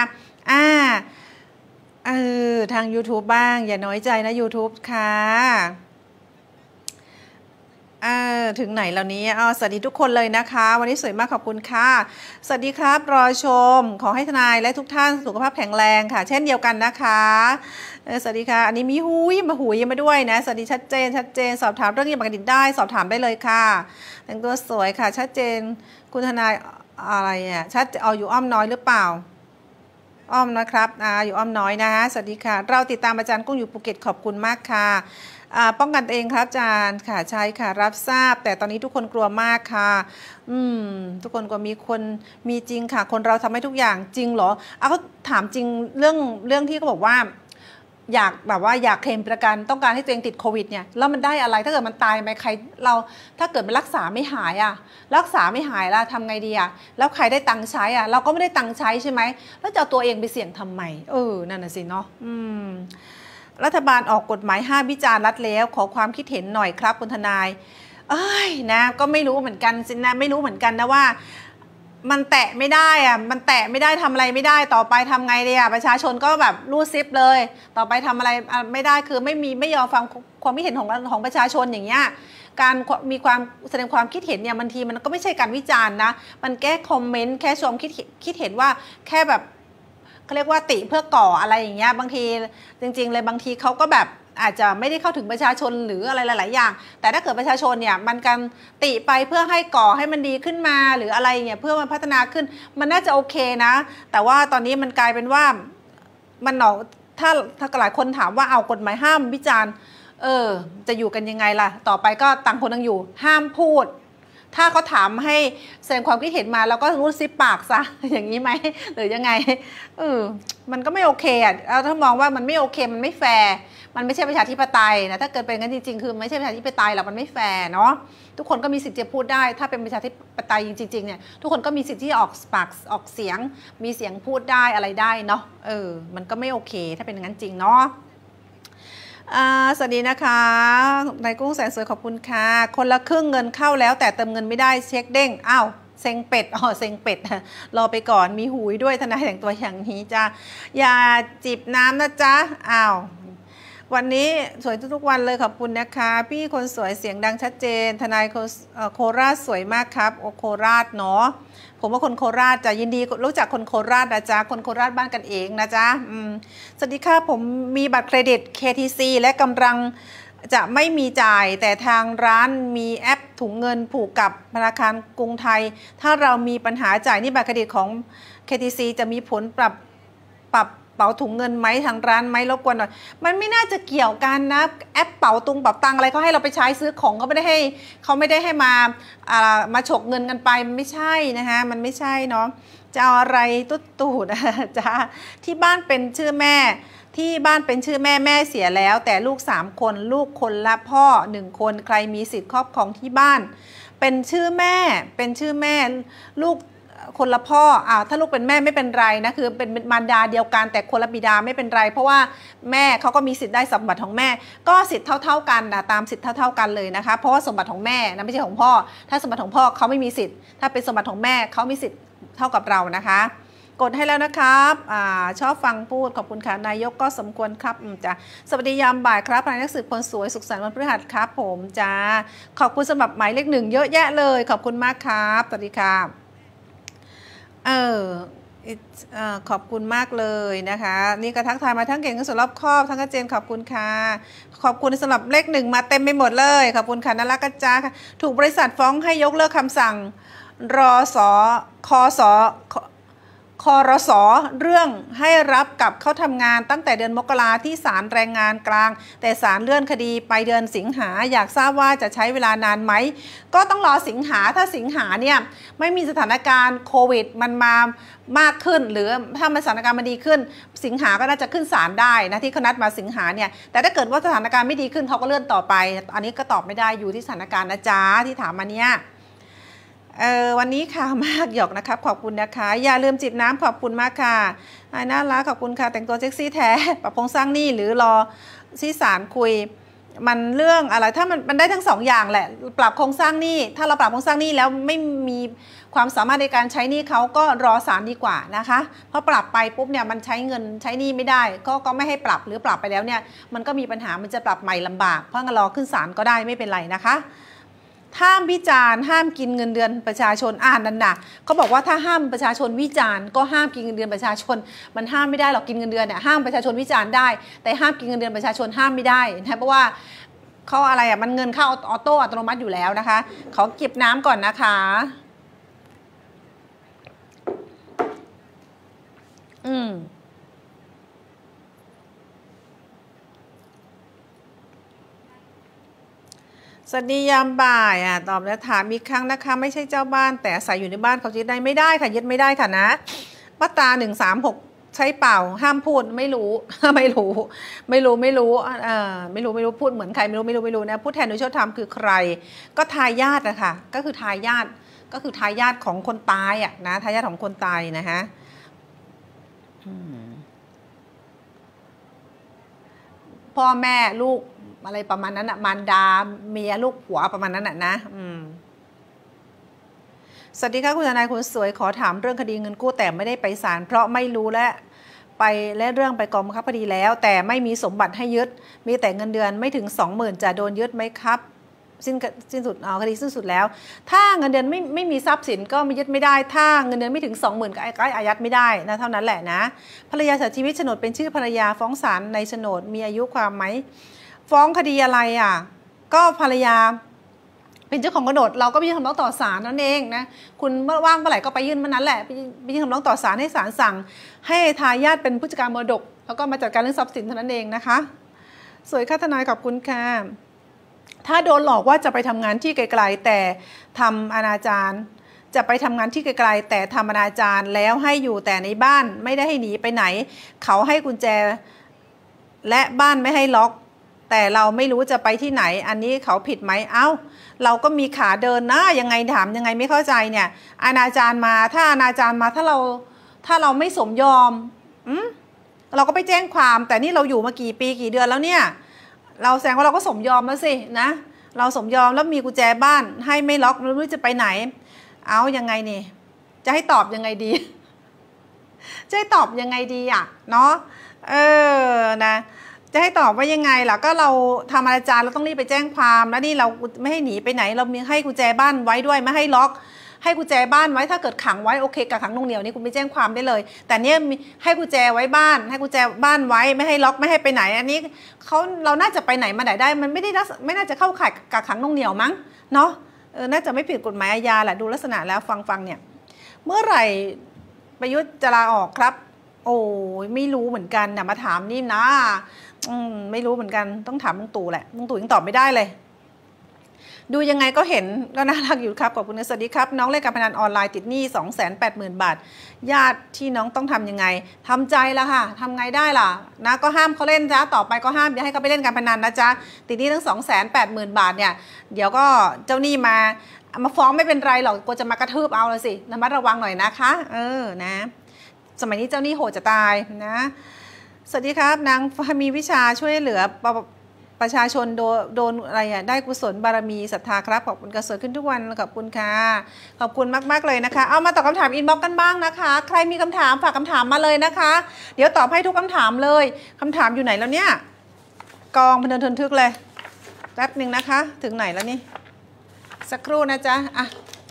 ทาง YouTube บ้างอย่าน้อยใจนะ YouTube ค่ะถึงไหนแล้วนี้สวัสดีทุกคนเลยนะคะวันนี้สวยมากขอบคุณค่ะสวัสดีครับรอชมขอให้ทนายและทุกท่านสุขภาพแข็งแรงค่ะเช่นเดียวกันนะคะสวัสดีค่ะอันนี้มีหุยมาด้วยนะสวัสดีชัดเจนสอบถามเรื่องนี้ปกติได้สอบถามได้เลยค่ะแต่งตัวสวยค่ะชัดเจนคุณทนายอะไรชัดเอาอยู่อ้อมน้อยหรือเปล่าอ้อมน้อยครับอยู่อ้อมน้อยนะคะสวัสดีค่ะเราติดตามอาจารย์กุ้งอยู่ภูเก็ตขอบคุณมากค่ะป้องกันตัวเองครับอาจารย์ค่ะใช่ค่ะรับทราบแต่ตอนนี้ทุกคนกลัวมากค่ะทุกคนกลัวมีจริงค่ะคนเราทำให้ทุกอย่างจริงเหรอเขาถามจริงเรื่องที่เขาบอกว่าอยากเคลมประกันต้องการให้ตัวเองติดโควิดเนี่ยแล้วมันได้อะไรถ้าเกิดมันตายไหมใครเราถ้าเกิดมันรักษาไม่หายรักษาไม่หายแล้วทำไงดีแล้วใครได้ตังค์ใช้เราก็ไม่ได้ตังค์ใช้ใช่ไหมแล้วจะเอาตัวเองไปเสี่ยงทำไมนั่นน่ะสิเนาะรัฐบาลออกกฎหมายห้ามวิจารณ์รัฐแล้วขอความคิดเห็นหน่อยครับคุณทนายนะก็ไม่รู้เหมือนกันสินะไม่รู้เหมือนกันนะว่ามันแตะไม่ได้มันแตะไม่ได้ทำอะไรไม่ได้ต่อไปทำไงดีประชาชนก็แบบรูดซิปเลยต่อไปทำอะไรไม่ได้คือไม่ยอมฟังความคิดเห็นของประชาชนอย่างเงี้ยการมีความแสดงความคิดเห็นเนี่ยบางทีมันก็ไม่ใช่การวิจารณ์นะมันแค่คอมเมนต์แค่ชมคิดเห็นว่าแค่แบบเขาเรียกว่าติเพื่อก่ออะไรอย่างเงี้ยบางทีจริงๆเลยบางทีเขาก็แบบอาจจะไม่ได้เข้าถึงประชาชนหรืออะไรหลายๆอย่างแต่ถ้าเกิดประชาชนเนี่ยมันกันติไปเพื่อให้ก่อให้มันดีขึ้นมาหรืออะไรเงี้ยเพื่อมันพัฒนาขึ้นมันน่าจะโอเคนะแต่ว่าตอนนี้มันกลายเป็นว่ามันถ้าหลายคนถามว่าเอากฎหมายห้ามวิจารณ์จะอยู่กันยังไงล่ะต่อไปก็ต่างคนต่างอยู่ห้ามพูดถ้าเขาถามให้แสดงความคิดเห็นมาแล้วก็รู้ซิปปากซะอย่างนี้ไหมหรือยังไงมันก็ไม่โอเคอ่ะถ้ามองว่ามันไม่โอเคมันไม่แฟร์มันไม่ใช่ประชาธิปไตยนะถ้าเกิดเป็นงั้นจริงๆคือไม่ใช่ประชาธิปไตยหรอกมันไม่แฟร์เนาะทุกคนก็มีสิทธิ์จะพูดได้ถ้าเป็นประชาธิปไตยจริงๆเนี่ยทุกคนก็มีสิทธิ์ที่ออกปากออกเสียงมีเสียงพูดได้อะไรได้เนาะมันก็ไม่โอเคถ้าเป็นงั้นจริงเนาะสวัสดีนะคะนายกุ้งแสนสวยขอบคุณค่ะคนละครึ่งเงินเข้าแล้วแต่เติมเงินไม่ได้เช็คเด้งอ้าวเซ็งเป็ดเซ็งเป็ดรอไปก่อนมีหูยด้วยทนายแต่งตัวอย่างนี้จ้าอย่าจิบน้ำนะจ๊ะอ้าววันนี้สวยทุกๆวันเลยขอบคุณนะคะพี่คนสวยเสียงดังชัดเจนทนายโคราชสวยมากครับโคราชเนาะผมว่าคนโคราชจะยินดีรู้จักคนโคราชนะจ๊ะคนโคราชบ้านกันเองนะจ๊ะสวัสดีค่ะผมมีบัตรเครดิต KTC และกำลังจะไม่มีจ่ายแต่ทางร้านมีแอปถุงเงินผูกกับธนาคารกรุงไทยถ้าเรามีปัญหาจ่ายนี่บัตรเครดิตของ KTC จะมีผลปรับเป๋าถุงเงินไหมทางร้านไหมรบกวนหน่อยมันไม่น่าจะเกี่ยวกันนะแอปเป๋าตังอะไรเขาให้เราไปใช้ซื้อของเขาไม่ได้ให้มาฉกเงินกันไปมันไม่ใช่นะคะมันไม่ใช่เนาะจะเอาอะไรตุ๊ดจ้าที่บ้านเป็นชื่อแม่แม่เสียแล้วแต่ลูก3คนลูกคนละพ่อ1คนใครมีสิทธิ์ครอบครองที่บ้านเป็นชื่อแม่ลูกคนละพ่อถ้าลูกเป็นแม่ไม่เป็นไรนะคือเป็นมารดาเดียวกันแต่คนละบิดาไม่เป็นไรเพราะว่าแม่เขาก็มีสิทธิ์ได้สมบัติของแม่ก็สิทธิ์เท่ากันนะตามสิทธิ์เท่ากันเลยนะคะเพราะว่าสมบัติของแม่นะไม่ใช่ของพ่อถ้าสมบัติของพ่อเขาไม่มีสิทธิ์ถ้าเป็นสมบัติของแม่เขามีสิทธิ์เท่ากับเรานะคะกดให้แล้วนะครับชอบฟังพูดขอบคุณค่ะนายกก็สมควรครับจ้ะสวัสดียามบ่ายครับนายนักสืบคนสวยสุขสันต์วันพฤหัสครับผมจ้าขอบคุณสำหรับหมายเลข1เยอะแยะเลยขอบคุณมากครับสวัสดีค่ะขอบคุณมากเลยนะคะนี่ก็ทักทายมาทั้งเก่งทั้งสุดรอบคอบทั้งกระเจนขอบคุณค่ะขอบคุณสำหรับเลข1มาเต็มไปหมดเลยขอบคุณค่ะน่ารักกันจ้าค่ะถูกบริษัทฟ้องให้ยกเลิกคำสั่งครสเรื่องให้รับกลับเข้าทำงานตั้งแต่เดือนมกราที่ศาลแรงงานกลางแต่ศาลเลื่อนคดีไปเดือนสิงหาอยากทราบว่าจะใช้เวลานานไหมก็ต้องรอสิงหาถ้าสิงหาเนี่ยไม่มีสถานการณ์โควิดมันมามากขึ้นหรือถ้าสถานการณ์มันดีขึ้นสิงหาก็น่าจะขึ้นศาลได้นะที่เขานัดมาสิงหาเนี่ยแต่ถ้าเกิดว่าสถานการณ์ไม่ดีขึ้นเขาก็เลื่อนต่อไปอันนี้ก็ตอบไม่ได้อยู่ที่สถานการณ์นะจ๊ะที่ถามมาเนี่ยวันนี้ค่ะมากหยอกนะครับขอบคุณนะคะอย่าลืมจิบน้ำขอบคุณมากค่ะน่ารักขอบคุณค่ะแต่งตัวเซ็กซี่แท้ปรับโครงสร้างหนี้หรือรอที่ศาลคุยมันเรื่องอะไรถ้ามันได้ทั้ง2อย่างแหละปรับโครงสร้างหนี้ถ้าเราปรับโครงสร้างหนี้แล้วไม่มีความสามารถในการใช้หนี้เขาก็รอศาลดีกว่านะคะเพราะปรับไปปุ๊บเนี่ยมันใช้เงินใช้หนี้ไม่ได้ก็ไม่ให้ปรับหรือปรับไปแล้วเนี่ยมันก็มีปัญหามันจะปรับใหม่ลำบากเพราะงั้นรอขึ้นศาลก็ได้ไม่เป็นไรนะคะห้ามวิจารณ์ห้ามกินเงินเดือนประชาชนนั่นนะเขาบอกว่าถ้าห้ามประชาชนวิจารณ์ก็ห้ามกินเงินเดือนประชาชนมันห้ามไม่ได้หรอกกินเงินเดือนเนี่ยห้ามประชาชนวิจารณ์ได้แต่ห้ามกินเงินเดือนประชาชนห้ามไม่ได้นะเพราะว่าเขาอะไรมันเงินเข้าออโต้อัตโนมัติอยู่แล้วนะคะเขาเก็บน้ำก่อนนะคะสวัสดียามบ่ายตอบแล้วถามอีกครั้งนะคะไม่ใช่เจ้าบ้านแต่อาศัยอยู่ในบ้านเขายึดได้ไม่ได้ค่ะยึดไม่ได้ค่ะนะมาตรา136ใช้เปล่าห้ามพูดไม่รู้พูดเหมือนใครไม่รู้นะผู้แทนโดยชอบธรรมคือใครก็ทายาทนะคะก็คือทายาทของคนตายนะทายาทของคนตายนะคะพ่อแม่ลูกอะไรประมาณนั้นมารดาเมียลูกผัวประมาณนั้นนะสวัสดีค่ะคุณทนายคุณสวยขอถามเรื่องคดีเงินกู้แต่ไม่ได้ไปศาลเพราะไม่รู้และเรื่องไปกองบังคับคดีแล้วแต่ไม่มีสมบัติให้ยึดมีแต่เงินเดือนไม่ถึง 20,000 จะโดนยึดไหมครับสิ้นสุดคดีสิ้นสุดแล้วถ้าเงินเดือนไม่มีทรัพย์สินก็ไม่ยึดไม่ได้ถ้าเงินเดือนไม่ถึง 20,000 ก็อายัดไม่ได้นะเท่านั้นแหละนะภรรยาเสียชีวิตโฉนดเป็นชื่อภรรยาฟ้องศาลในโฉนดมีอายุความไหมฟ้องคดีอะไรอ่ะก็ภรรยาเป็นเจ้าของโฉนดเราก็ไปยื่นคำร้องต่อศาลนั่นเองนะคุณเมื่อว่างเมื่อไหร่ก็ไปยื่นเมื่อนั้นแหละไปยื่นคำร้องต่อศาลให้ศาลสั่งให้ทายาทเป็นผู้จัดการมรดกแล้วก็มาจัดการเรื่องทรัพย์สินเท่านั้นเองนะคะสวยค่ะทนายขอบคุณค่ะถ้าโดนหลอกว่าจะไปทำงานที่ไกลๆแต่ทำอนาจารจะไปทำงานที่ไกลๆแต่ทำอนาจารแล้วให้อยู่แต่ในบ้านไม่ได้ให้หนีไปไหนเขาให้กุญแจและบ้านไม่ให้ล็อกแต่เราไม่รู้จะไปที่ไหนอันนี้เขาผิดไหมเอ้าเราก็มีขาเดินนะยังไงถามยังไงไม่เข้าใจเนี่ยอนาจารมาถ้าอนาจารมาถ้าเราไม่สมยอมเราก็ไปแจ้งความแต่นี่เราอยู่มากี่ปีกี่เดือนแล้วเนี่ยเราแสดงว่าเราก็สมยอมแล้วสินะเราสมยอมแล้วมีกุญแจบ้านให้ไม่ล็อกไม่รู้จะไปไหนเอายังไงนี่จะให้ตอบยังไงดีจะให้ตอบยังไงดีอ่ะเนาะนะจะให้ตอบว่ายังไงล่ะก็เราทำอนาจารเราต้องรีบไปแจ้งความแล้วนี่เราไม่ให้หนีไปไหนเรามีให้กุญแจบ้านไว้ด้วยไม่ให้ล็อกให้กุญแจบ้านไว้ถ้าเกิดขังไว้โอเคกับขังนวงเหนียวนี่คุณไปแจ้งความได้เลยแต่เนี่ยให้กุญแจไว้บ้านให้กุญแจบ้านไว้ไม่ให้ล็อกไม่ให้ไปไหนอันนี้เราน่าจะไปไหนมาไหนได้มันไม่น่าจะเข้าข่ายกักขังนวงเหนียวมั้งเนาะน่าจะไม่ผิดกฎหมายอาญาแหละดูลักษณะแล้วฟังเนี่ยเมื่อไหร่ประยุทธ์จะลาออกครับโอ้ยไม่รู้เหมือนกันนะมาถามนี่นะไม่รู้เหมือนกันต้องถามลุงตู่แหละลุงตู่ยังตอบไม่ได้เลยดูยังไงก็เห็นก็น่ารักอยู่ครับขอบคุณสวัสดีครับน้องเล่นการพนันออนไลน์ติดหนี้ 280,000 บาทญาติที่น้องต้องทำยังไงทำใจละค่ะทำไงได้ล่ะนะก็ห้ามเขาเล่นจ้าต่อไปก็ห้ามอย่าให้เขาไปเล่นการพนันนะจ๊ะติดหนี้ทั้ง 280,000 บาทเนี่ยเดี๋ยวก็เจ้าหนี้มาฟ้องไม่เป็นไรหรอกกลัวจะมากระทืบเอาเลยสิระมัดระวังหน่อยนะคะนะสมัยนี้เจ้าหนี้โหดจะตายนะสวัสดีครับนางมีวิชาช่วยเหลือประชาชนโดนอะไรอ่ะได้กุศลบารมีศรัทธาครับขอบคุณกระเสริฐขึ้นทุกวันขอบคุณค่ะขอบคุณมากๆเลยนะคะเอามาตอบคำถามอินบ็อกซ์กันบ้างนะคะใครมีคำถามฝากคำถามมาเลยนะคะเดี๋ยวตอบให้ทุกคำถามเลยคำถามอยู่ไหนแล้วเนี่ยกองพนันทึกเลยแป๊บหนึ่งนะคะถึงไหนแล้วนี่สักครู่นะจ๊ะอ่ะ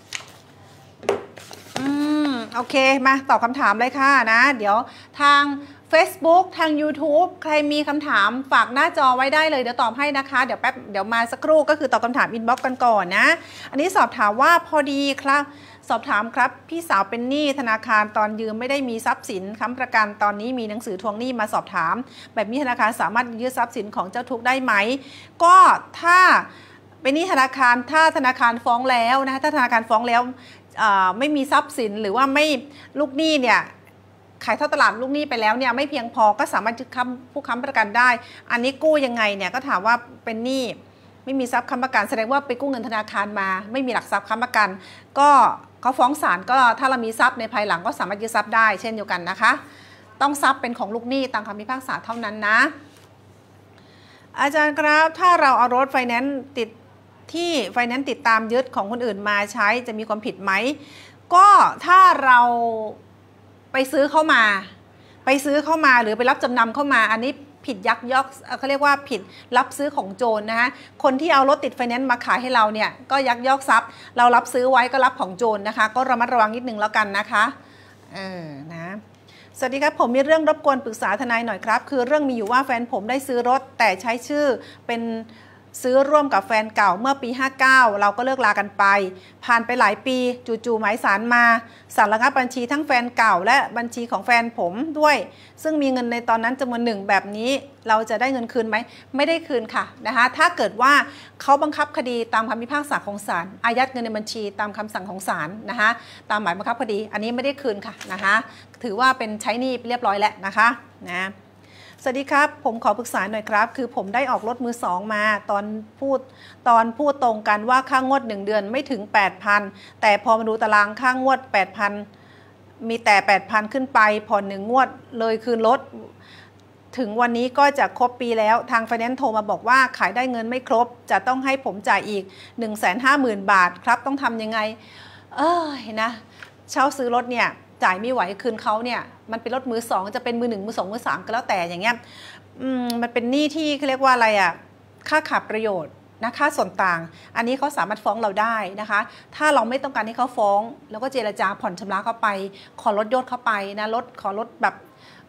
โอเคมาตอบคำถามเลยค่ะนะเดี๋ยวทางFacebook ทาง YouTube ใครมีคำถามฝากหน้าจอไว้ได้เลยเดี๋ยวตอบให้นะคะเดี๋ยวมาสักครู่ก็คือตอบคำถามอินบ็อกซ์กันก่อนนะอันนี้สอบถามว่าพอดีครับสอบถามครับพี่สาวเป็นหนี้ธนาคารตอนยืมไม่ได้มีทรัพย์สินค้ำประกันตอนนี้มีหนังสือทวงหนี้มาสอบถามแบบนี้ธนาคารสามารถยึดทรัพย์สินของเจ้าทุกข์ได้ไหมก็ถ้าเป็นหนี้ธนาคารถ้าธนาคารฟ้องแล้วนะถ้าธนาคารฟ้องแล้วไม่มีทรัพย์สินหรือว่าไม่ลูกหนี้เนี่ยขายทอดตลาดลูกหนี้ไปแล้วเนี่ยไม่เพียงพอก็สามารถยึดผู้ค้ำประกันได้อันนี้กู้ยังไงเนี่ยก็ถามว่าเป็นหนี้ไม่มีทรัพย์ค้ำประกันแสดงว่าไปกู้เงินธนาคารมาไม่มีหลักทรัพย์ค้ำประกันก็เขาฟ้องศาลก็ถ้าเรามีทรัพย์ในภายหลังก็สามารถยึดทรัพย์ได้เช่นเดียวกันนะคะต้องทรัพย์เป็นของลูกหนี้ตามคำพิพากษาเท่านั้นนะอาจารย์ครับถ้าเราเอารถไฟแนนซ์ที่ไฟแนนซ์ติดตามยึดของคนอื่นมาใช้จะมีความผิดไหมก็ถ้าเราไปซื้อเข้ามาหรือไปรับจำนำเข้ามาอันนี้ผิดยักยอกเขาเรียกว่าผิดรับซื้อของโจรนะคะคนที่เอารถติดไฟแนนซ์มาขายให้เราเนี่ยก็ยักยอกทรัพย์เรารับซื้อไว้ก็รับของโจรนะคะก็ระมัดระวังนิดนึงแล้วกันนะคะนะสวัสดีครับผมมีเรื่องรบกวนปรึกษาทนายหน่อยครับคือเรื่องมีอยู่ว่าแฟนผมได้ซื้อรถแต่ใช้ชื่อเป็นซื้อร่วมกับแฟนเก่าเมื่อปี59เราก็เลิกลากันไปผ่านไปหลายปีจู่ๆหมายสารมาสั่งระงับบัญชีทั้งแฟนเก่าและบัญชีของแฟนผมด้วยซึ่งมีเงินในตอนนั้นจำนวนหนึ่งแบบนี้เราจะได้เงินคืนไหมไม่ได้คืนค่ะนะคะถ้าเกิดว่าเขาบังคับคดีตามคำพิพากษาของศาลอายัดเงินในบัญชีตามคำสั่งของศาลนะคะตามหมายบังคับคดีอันนี้ไม่ได้คืนค่ะนะคะถือว่าเป็นใช้หนี้เรียบร้อยแล้วนะคะนะสวัสดีครับผมขอปรึกษาหน่อยครับคือผมได้ออกรถมือสองมาตอนพูดตรงกันว่าค่างวด1เดือนไม่ถึง 8,000 แต่พอมาดูตารางค่างวด 8,000 มีแต่ 8,000 ขึ้นไปผ่อน1งวดเลยคืนรถถึงวันนี้ก็จะครบปีแล้วทางไฟแนนซ์โทรมาบอกว่าขายได้เงินไม่ครบจะต้องให้ผมจ่ายอีก 150,000 บาทครับต้องทำยังไงนะเช่าซื้อรถเนี่ยจ่ายไม่ไหวคืนเขาเนี่ยมันเป็นรถมือสองจะเป็นมือหนึ่งมือสองมือสามก็แล้วแต่อย่างเงี้ยมันเป็นหนี้ที่เขาเรียกว่าอะไรอ่ะค่าขาดประโยชน์นะค่าส่วนต่างอันนี้เขาสามารถฟ้องเราได้นะคะถ้าเราไม่ต้องการให้เขาฟ้องแล้วก็เจรจาผ่อนชำระเข้าไปขอลดยอดเข้าไปนะขอลดแบบ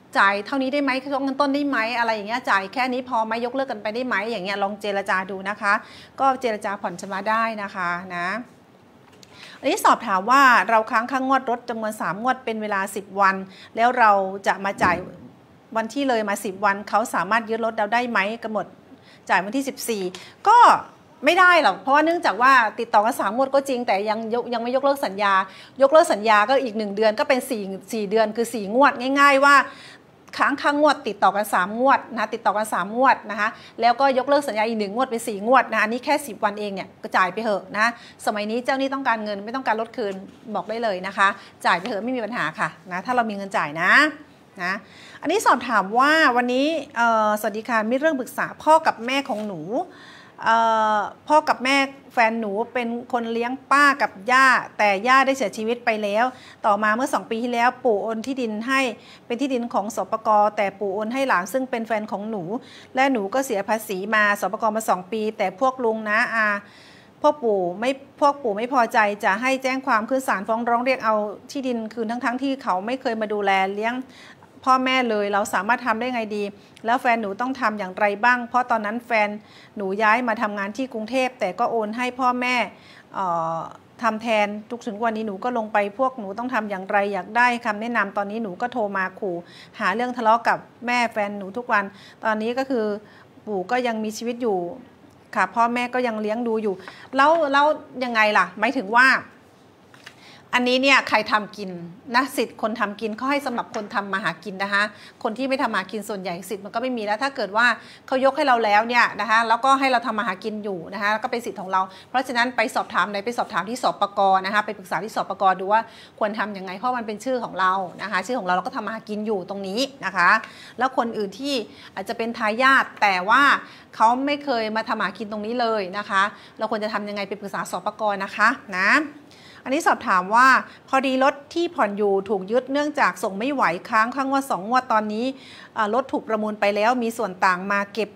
จ่ายเท่านี้ได้ไหมเงินต้นได้ไหมอะไรอย่างเงี้ยจ่ายแค่นี้พอไหมยกเลิกกันไปได้ไหมอย่างเงี้ยลองเจรจาดูนะคะก็เจรจาผ่อนชำระได้นะคะนะอันนี้สอบถามว่าเราค้างค่างวดรถจำนวน3 งวดเป็นเวลา10 วันแล้วเราจะมาจ่ายวันที่เลยมา10 วันเขาสามารถยึดรถเราได้ไหมกำหนดจ่ายวันที่14ก็ไม่ได้หรอกเพราะว่าเนื่องจากว่าติดต่อกัน3 งวดก็จริงแต่ยังไม่ยกเลิกสัญญายกเลิกสัญญาก็อีก1 เดือนก็เป็น4 เดือนคือ4 งวดง่ายๆว่าค้างค่างวดติดต่อกัน3 งวดนะติดต่อกัน3 งวดนะคะแล้วก็ยกเลิกสัญญาอีก1 งวดเป็น4 งวดนะอันนี้แค่10 วันเองเนี่ยก็จ่ายไปเถอะนะสมัยนี้เจ้าหนี้ต้องการเงินไม่ต้องการลดคืนบอกได้เลยนะคะจ่ายไปเถอะไม่มีปัญหาค่ะนะถ้าเรามีเงินจ่ายนะอันนี้สอบถามว่าวันนี้สวัสดีค่ะมีเรื่องปรึกษาพ่อกับแม่ของหนูพ่อกับแม่แฟนหนูเป็นคนเลี้ยงป้ากับย่าแต่ย่าได้เสียชีวิตไปแล้วต่อมาเมื่อ2 ปีที่แล้วปู่โอนที่ดินให้เป็นที่ดินของสปก.แต่ปู่โอนให้หลานซึ่งเป็นแฟนของหนูและหนูก็เสียภาษีมาสปก.มา2 ปีแต่พวกลุงนะพวกปู่ไม่พอใจจะให้แจ้งความขึ้นศาลฟ้องร้องเรียกเอาที่ดินคืนทั้งที่เขาไม่เคยมาดูแลเลี้ยงพ่อแม่เลยเราสามารถทำได้ไงดีแล้วแฟนหนูต้องทำอย่างไรบ้างเพราะตอนนั้นแฟนหนูย้ายมาทำงานที่กรุงเทพแต่ก็โอนให้พ่อแม่ทำแทนทุกถึงวันนี้หนูก็ลงไปพวกหนูต้องทำอย่างไรอยากได้คำแนะนำตอนนี้หนูก็โทรมาขู่หาเรื่องทะเลาะกับแม่แฟนหนูทุกวันตอนนี้ก็คือปู่ก็ยังมีชีวิตอยู่ค่ะพ่อแม่ก็ยังเลี้ยงดูอยู่แล้วยังไงล่ะหมายถึงว่าอันนี้เนี่ยใครทำกินนะสิทธิ์คนทำกินเขาให้สำหรับคนทำมาหากินนะคะคนที่ไม่ทำมาหากินส่วนใหญ่สิทธิ์มันก็ไม่มีแล้วถ้าเกิดว่าเขายกให้เราแล้วเนี่ยนะคะแล้วก็ให้เราทำมาหากินอยู่นะคะก็เป็นสิทธิ์ของเราเพราะฉะนั้นไปสอบถามไปสอบถามที่สปก.นะคะไปปรึกษาที่สปก.ดูว่าควรทำยังไงเพราะมันเป็นชื่อของเรานะคะชื่อของเราก็ทำมาหากินอยู่ตรงนี้นะคะแล้วคนอื่นที่อาจจะเป็นทายาทแต่ว่าเขาไม่เคยมาทำมาหากินตรงนี้เลยนะคะเราควรจะทำยังไงไปปรึกษาสปก.นะคะนะอันนี้สอบถามว่าพอดีรถที่ผ่อนอยู่ถูกยึดเนื่องจากส่งไม่ไหวค้างค่างวด2 งวดตอนนี้รถถูกประมูลไปแล้วมีส่วนต่างมาเก็บ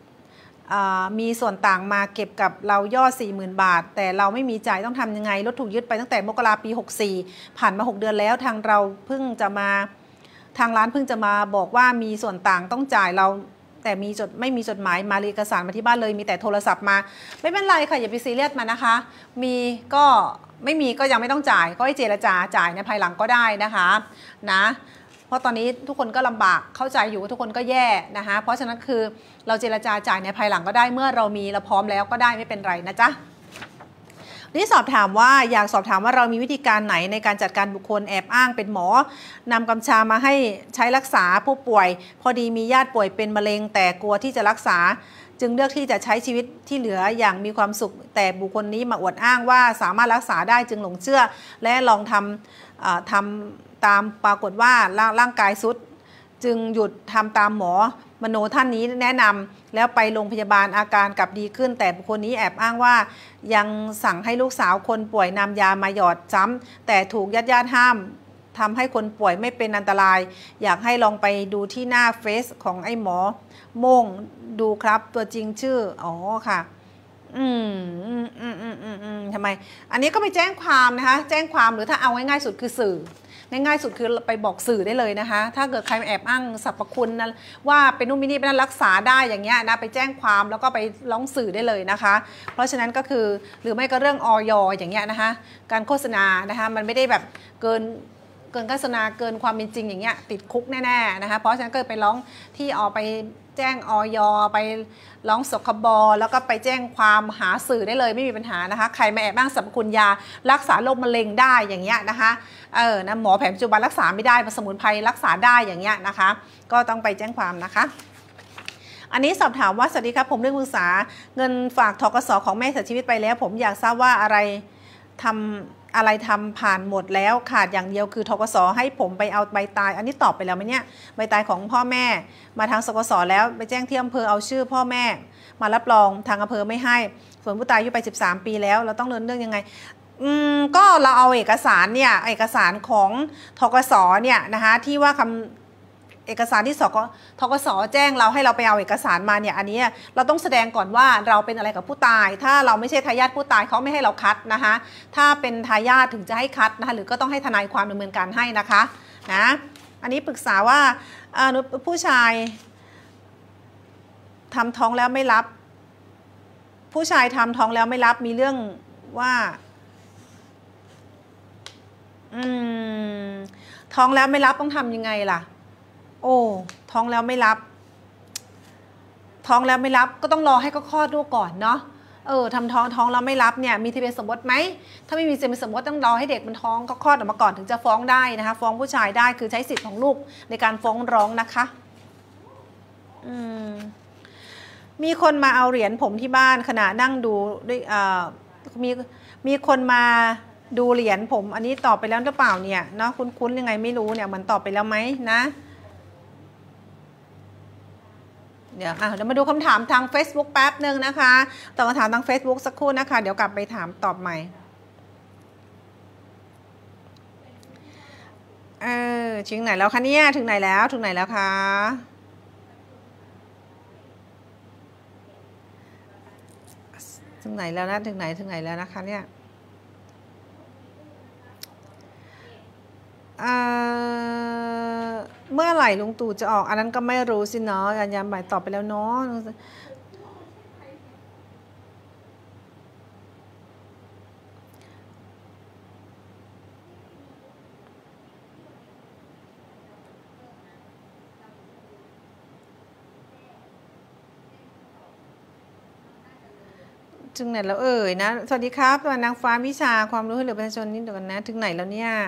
กับเรายอด 40,000 บาทแต่เราไม่มีจ่ายต้องทำยังไงรถถูกยึดไปตั้งแต่มกราปี64ผ่านมา6 เดือนแล้วทางร้านเพิ่งจะมาบอกว่ามีส่วนต่างต้องจ่ายเราแต่ไม่มีจดหมายมาเอกสารมาที่บ้านเลยมีแต่โทรศัพท์มาไม่เป็นไรค่ะอย่าไปซีเรียสมานะคะมีก็ไม่มีก็ยังไม่ต้องจ่ายก็ให้เจรจาจ่ายในภายหลังก็ได้นะคะนะเพราะตอนนี้ทุกคนก็ลำบากเข้าใจอยู่ว่าทุกคนก็แย่นะคะเพราะฉะนั้นคือเราเจรจาจ่ายในภายหลังก็ได้เมื่อเราพร้อมแล้วก็ได้ไม่เป็นไรนะจ๊ะนี่สอบถามว่าอยากสอบถามว่าเรามีวิธีการไหนในการจัดการบุคคลแอบอ้างเป็นหมอนำกัญชามาให้ใช้รักษาผู้ป่วยพอดีมีญาติป่วยเป็นมะเร็งแต่กลัวที่จะรักษาจึงเลือกที่จะใช้ชีวิตที่เหลืออย่างมีความสุขแต่บุคคลนี้มาอวดอ้างว่าสามารถรักษาได้จึงหลงเชื่อและลองทำตามปรากฏว่าร่างกายสุดจึงหยุดทำตามหมอมโนท่านนี้แนะนำแล้วไปโรงพยาบาลอาการกลับดีขึ้นแต่บุคคลนี้แอบอ้างว่ายังสั่งให้ลูกสาวคนป่วยนำยามาหยอดซ้ำแต่ถูกญาติห้ามทำให้คนป่วยไม่เป็นอันตรายอยากให้ลองไปดูที่หน้าเฟซของไอ้หมอโม่งดูครับตัวจริงชื่ออ๋อค่ะทำไมอันนี้ก็ไปแจ้งความนะคะแจ้งความหรือถ้าเอาง่ายๆสุดคือสื่อง่ายๆสุดคือไปบอกสื่อได้เลยนะคะถ้าเกิดใครแอบอ้างสรรพคุณนะว่าเป็นนู่นนี่เป็นนั่นรักษาได้อย่างเงี้ยนะไปแจ้งความแล้วก็ไปร้องสื่อได้เลยนะคะเพราะฉะนั้นก็คือหรือไม่ก็เรื่องอย.อย่างเงี้ยนะคะการโฆษณานะคะมันไม่ได้แบบเกินโฆษณาเกินความเป็นจริงอย่างเงี้ยติดคุกแน่ๆนะคะเพราะฉะนั้นก็ไปร้องที่ไปแจ้งอย.ไปร้องสคบ.แล้วก็ไปแจ้งความหาสื่อได้เลยไม่มีปัญหานะคะใครมาแอบอ้างสรรพคุณยารักษาโรคมะเร็งได้อย่างเงี้ยนะคะนะหมอแผนปัจจุบันรักษาไม่ได้สมุนไพรรักษาได้อย่างเงี้ยนะคะก็ต้องไปแจ้งความนะคะอันนี้สอบถามว่าสวัสดีครับผมเรื่องปรึกษาเงินฝากธกส.ของแม่เสียชีวิตไปแล้วผมอยากทราบว่าอะไรทำผ่านหมดแล้วขาดอย่างเดียวคือธกส.ให้ผมไปเอาใบตายอันนี้ตอบไปแล้วไหมเนี่ยใบตายของพ่อแม่มาทางสกส.แล้วไปแจ้งที่อำเภอเอาชื่อพ่อแม่มารับรองทางอำเภอไม่ให้ส่วนผู้ตายอายุไป13 ปีแล้วเราต้องเดินเรื่องยังไงก็เราเอาเอกสารเนี่ยเอกสารของธกส.เนี่ยนะคะที่ว่าเอกสารที่ธกส.แจ้งเราให้เราไปเอาเอกสารมาเนี่ยอันนี้เราต้องแสดงก่อนว่าเราเป็นอะไรกับผู้ตายถ้าเราไม่ใช่ทายาทผู้ตายเขาไม่ให้เราคัดนะคะถ้าเป็นทายาทถึงจะให้คัดนะคะหรือก็ต้องให้ทนายความดำเนินการให้นะคะนะอันนี้ปรึกษาว่าผู้ชายทำท้องแล้วไม่รับผู้ชายทำท้องแล้วไม่รับมีเรื่องว่าท้องแล้วไม่รับต้องทำยังไงล่ะโอ้ท้องแล้วไม่รับท้องแล้วไม่รับก็ต้องรอให้เขาคลอดลูกก่อนเนาะทำท้องแล้วไม่รับเนี่ยมีทะเบียนสมรสไหมถ้าไม่มีทะเบียนสมรสต้องรอให้เด็กมันท้องเขาคลอดออกมาก่อนถึงจะฟ้องได้นะคะฟ้องผู้ชายได้คือใช้สิทธิ์ของลูกในการฟ้องร้องนะคะมีคนมาเอาเหรียญผมที่บ้านขณะนั่งดูด้วยมีคนมาดูเหรียญผมอันนี้ตอบไปแล้วหรือเปล่าเนี่ยเนาะคุ้นๆยังไงไม่รู้เนี่ยมันตอบไปแล้วไหมนะเดี๋ยวมาดูคำถามทาง Facebook แป๊บหนึ่งนะคะตอบคำถามทาง Facebook สักครู่นะคะเดี๋ยวกลับไปถามตอบใหม่ถึงไหนแล้วคะเนี่ยถึงไหนแล้วคะถึงไหนแล้วนะถึงไหนแล้วนะคะเนี่ยเมื่อไหร่ลุงตู่จะออกอันนั้นก็ไม่รู้สิเนาะยามบ่ายตอบไปแล้วเนาะถึงไหนแล้วนะสวัสดีครับนางฟ้าวิชาความรู้ให้เหลือประชาชนนิดเดียวกันนะถึงไหนแล้วเนี่ย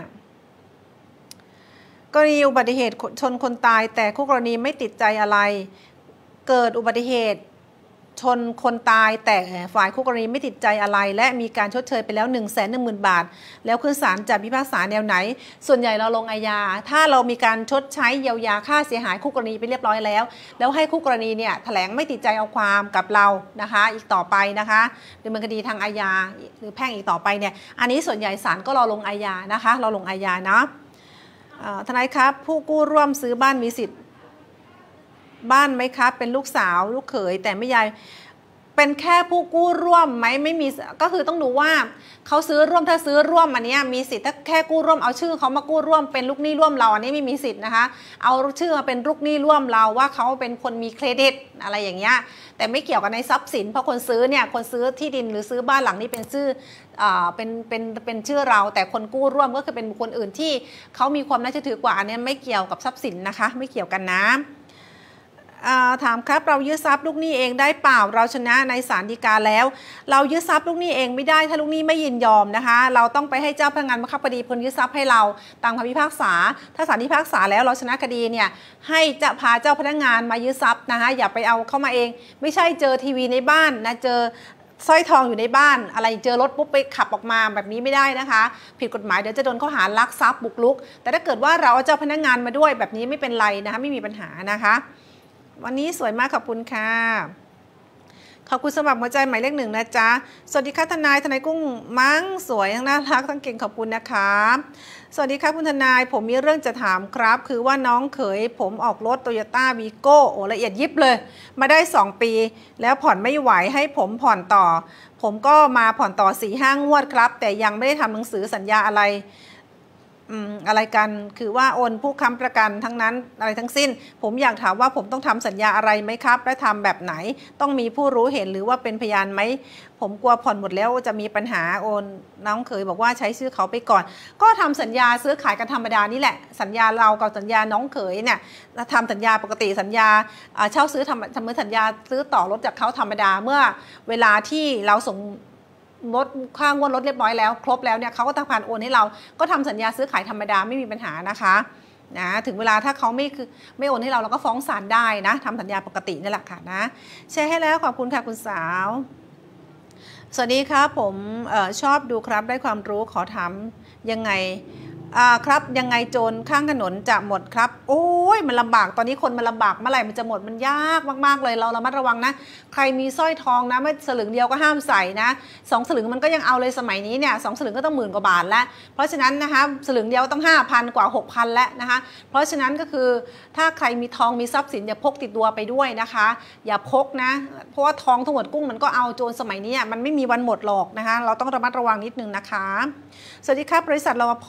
กรณีอุบัติเหตุชนคนตายแต่คู่กรณีไม่ติดใจอะไรเกิดอุบัติเหตุชนคนตายแต่ฝ่ายคู่กรณีไม่ติดใจอะไรและมีการชดเชยไปแล้ว 110,000 บาทแล้วขึ้นศาลจะพิพากษาแนวไหนส่วนใหญ่เราลงอาญาถ้าเรามีการชดใช้เยียวยาค่าเสียหายคู่กรณีไปเรียบร้อยแล้วให้คู่กรณีเนี่ยแถลงไม่ติดใจเอาความกับเรานะคะอีกต่อไปนะคะดำเนินคดีทางอาญาหรือแพ่งอีกต่อไปเนี่ยอันนี้ส่วนใหญ่ศาลก็รอลงอาญานะคะเราลงอาญาเนาะทนายครับผู้กู้ร่วมซื้อบ้านมีสิทธิ์บ้านไหมครับเป็นลูกสาวลูกเขยแต่ไม่ยายเป็นแค่ผู้กู้ร่วมไหมไม่มีก็คือต้องดูว่าเขาซื้อร่วมถ้าซื้อร่วมอันนี้มีสิทธิ์ถ้าแค่กู้ร่วมเอาชื่อเขามากู้ร่วมเป็นลูกหนี้ร่วมเราอันนี้ไม่มีสิทธิ์นะคะเอาชื่อมาเป็นลูกหนี้ร่วมเราว่าเขาเป็นคนมีเครดิตอะไรอย่างเงี้ยแต่ไม่เกี่ยวกับในทรัพย์สินเพราะคนซื้อเนี่ยคนซื้อที่ดินหรือซื้อบ้านหลังนี้เป็นชื่อเป็นชื่อเราแต่คนกู้ร่วมก็คือเป็นบุคคลอื่นที่เขามีความน่าเชื่อถือกว่าอันนี้ไม่เกี่ยวกับทรัพย์สินนะคะไม่เกี่ยวกันนะถามครับเรายึดทรัพย์ลูกหนี้เองได้เปล่าเราชนะในศาลฎีกาแล้วเรายึดทรัพย์ลูกหนี้เองไม่ได้ถ้าลูกหนี้ไม่ยินยอมนะคะเราต้องไปให้เจ้าพนักงานบังคับคดีพ้นยึดทรัพย์ให้เราตามคำพิพากษาถ้าศาลพิพากษาแล้วเราชนะคดีเนี่ยให้จะพาเจ้าพนักงานมายึดทรัพย์นะคะอย่าไปเอาเข้ามาเองไม่ใช่เจอทีวีในบ้านนะเจอสร้อยทองอยู่ในบ้านอะไรเจอรถปุ๊บไปขับออกมาแบบนี้ไม่ได้นะคะผิดกฎหมายเดี๋ยวจะโดนข้อหาลักทรัพย์บุกรุกแต่ถ้าเกิดว่าเราเอาเจ้าพนักงานมาด้วยแบบนี้ไม่เป็นไรนะคะไม่มีปัญหานะคะวันนี้สวยมากขอบคุณค่ะขอบคุณสำหรับหัวใจหมายเลข 1นะจ๊ะสวัสดีค่ะทนายกุ้งมั้งสวยทั้งน่ารักทั้งเก่งขอบคุณนะคะสวัสดีค่ะคุณทนายผมมีเรื่องจะถามครับคือว่าน้องเขยผมออกรถโตโยต้าวีโก้ละเอียดยิบเลยมาได้2 ปีแล้วผ่อนไม่ไหวให้ผมผ่อนต่อผมก็มาผ่อนต่อ 4-5 งวดครับแต่ยังไม่ได้ทำหนังสือสัญญาอะไรกันคือว่าโอนผู้ค้ำประกันทั้งนั้นอะไรทั้งสิ้นผมอยากถามว่าผมต้องทำสัญญาอะไรไหมครับและทำแบบไหนต้องมีผู้รู้เห็นหรือว่าเป็นพยานไหมผมกลัวผ่อนหมดแล้วจะมีปัญหาโอนน้องเคยบอกว่าใช้ชื่อเขาไปก่อนก็ทำสัญญาซื้อขายกันธรรมดานี่แหละสัญญาเรากับสัญญาน้องเคยเนี่ยทำสัญญาปกติสัญญาเช่าซื้อทำสัญญาซื้อต่อรถจากเขาธรรมดาเมื่อเวลาที่เราส่งรถค่างวดรถเรียบร้อยแล้วครบแล้วเนี่ยเขาก็ทำผ่านโอนให้เราก็ทำสัญญาซื้อขายธรรมดาไม่มีปัญหานะคะนะถึงเวลาถ้าเขาไม่โอนให้เราก็ฟ้องศาลได้นะทำสัญญาปกตินี่แหละค่ะนะแชร์ให้แล้วขอบคุณค่ะคุณสาวสวัสดีครับผมชอบดูครับได้ความรู้ขอถามยังไงครับยังไงโจรข้างถนนจะหมดครับโอ้ยมันลำบากตอนนี้คนมันลำบากเมื่อไหร่มันจะหมดมันยากมากๆเลยเราระมัดระวังนะใครมีสร้อยทองนะไม่สลึงเดียวก็ห้ามใส่นะ2 สลึงมันก็ยังเอาเลยสมัยนี้เนี่ย2 สลึงก็ต้อง10,000 กว่าบาทแล้วเพราะฉะนั้นนะคะสลึงเดียวต้อง 5,000 กว่า 6,000 แล้วนะคะเพราะฉะนั้นก็คือถ้าใครมีทองมีทรัพย์สินอย่าพกติดตัวไปด้วยนะคะอย่าพกนะเพราะว่าทองทั้งหมดกุ้งมันก็เอาโจรสมัยนี้มันไม่มีวันหมดหรอกนะคะเราต้องระมัดระวังนิดนึงนะคะสวัสดีครับบริษัทรปภและแม่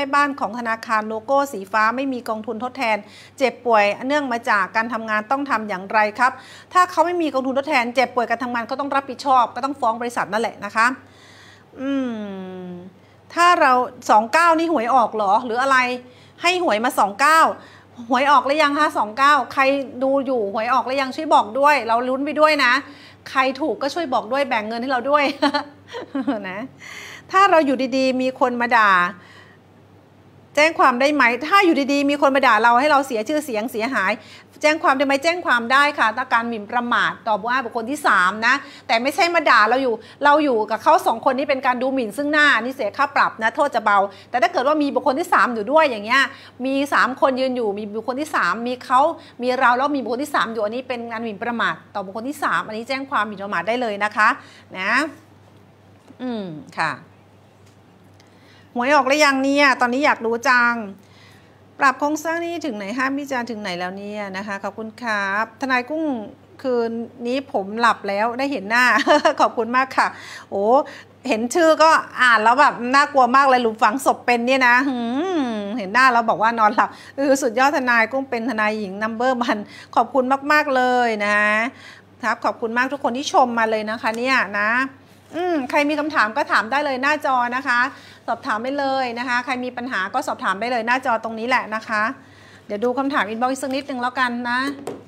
บ้านของธนาคารโลโก้สีฟ้าไม่มีกองทุนทดแทนเจ็บป่วยเนื่องมาจากการทำงานต้องทำอย่างไรครับถ้าเขาไม่มีกองทุนทดแทนเจ็บป่วยการทำงานก็ต้องรับผิดชอบก็ต้องฟ้องบริษัทนั่นแหละนะคะถ้าเรา29นี่หวยออกเหรอหรืออะไรให้หวยมา29หวยออกหรือยังคะ29ใครดูอยู่หวยออกหรือยังช่วยบอกด้วยเราลุ้นไปด้วยนะใครถูกก็ช่วยบอกด้วยแบ่งเงินให้เราด้วย นะถ้าเราอยู่ดีๆมีคนมาด่าแจ้งความได้ไหมถ้าอยู่ดีๆมีคนมาด่าเราให้เราเสียชื่อเสียงเสียหายแจ้งความได้ไหมแจ้งความได้ค่ะถ้าการหมิ่นประมาทต่อว่าบุคคลที่3นะแต่ไม่ใช่มาด่าเราอยู่กับเขา2คนนี้เป็นการดูหมิ่นซึ่งหน้านี่เสียค่าปรับนะโทษจะเบาแต่ถ้าเกิดว่ามีบุคคลที่3อยู่ด้วยอย่างเงี้ยมี3คนยืนอยู่มีบุคคลที่3มีเขามีเราแล้วมีบุคคลที่3อยู่อันนี้เป็นการหมิ่นประมาทต่อบุคคลที่3อันนี้แจ้งความหมิ่นประมาทได้เลยนะคะนะค่ะหวยออกหรือยังเนี่ยตอนนี้อยากรู้จังปรับโครงสร้างนี้ถึงไหนห้ามวิจารณ์ถึงไหนแล้วเนี่ยนะคะขอบคุณครับทนายกุ้งคืนนี้ผมหลับแล้วได้เห็นหน้า ขอบคุณมากค่ะโอ้เห็นชื่อก็อ่านแล้วแบบน่ากลัวมากเลยหลุมฝังศพเป็นเนี่ยนะเห็นหน้าแล้วบอกว่านอนหลับสุดยอดทนายกุ้งเป็นทนายหญิงนัมเบอร์1ขอบคุณมากๆเลยนะครับขอบคุณมากทุกคนที่ชมมาเลยนะคะเนี่ยนะใครมีคำถามก็ถามได้เลยหน้าจอนะคะสอบถามได้เลยนะคะใครมีปัญหาก็สอบถามได้เลยหน้าจอตรงนี้แหละนะคะเดี๋ยวดูคำถามอินบ็อกซ์สักนิดนึงแล้วกันนะ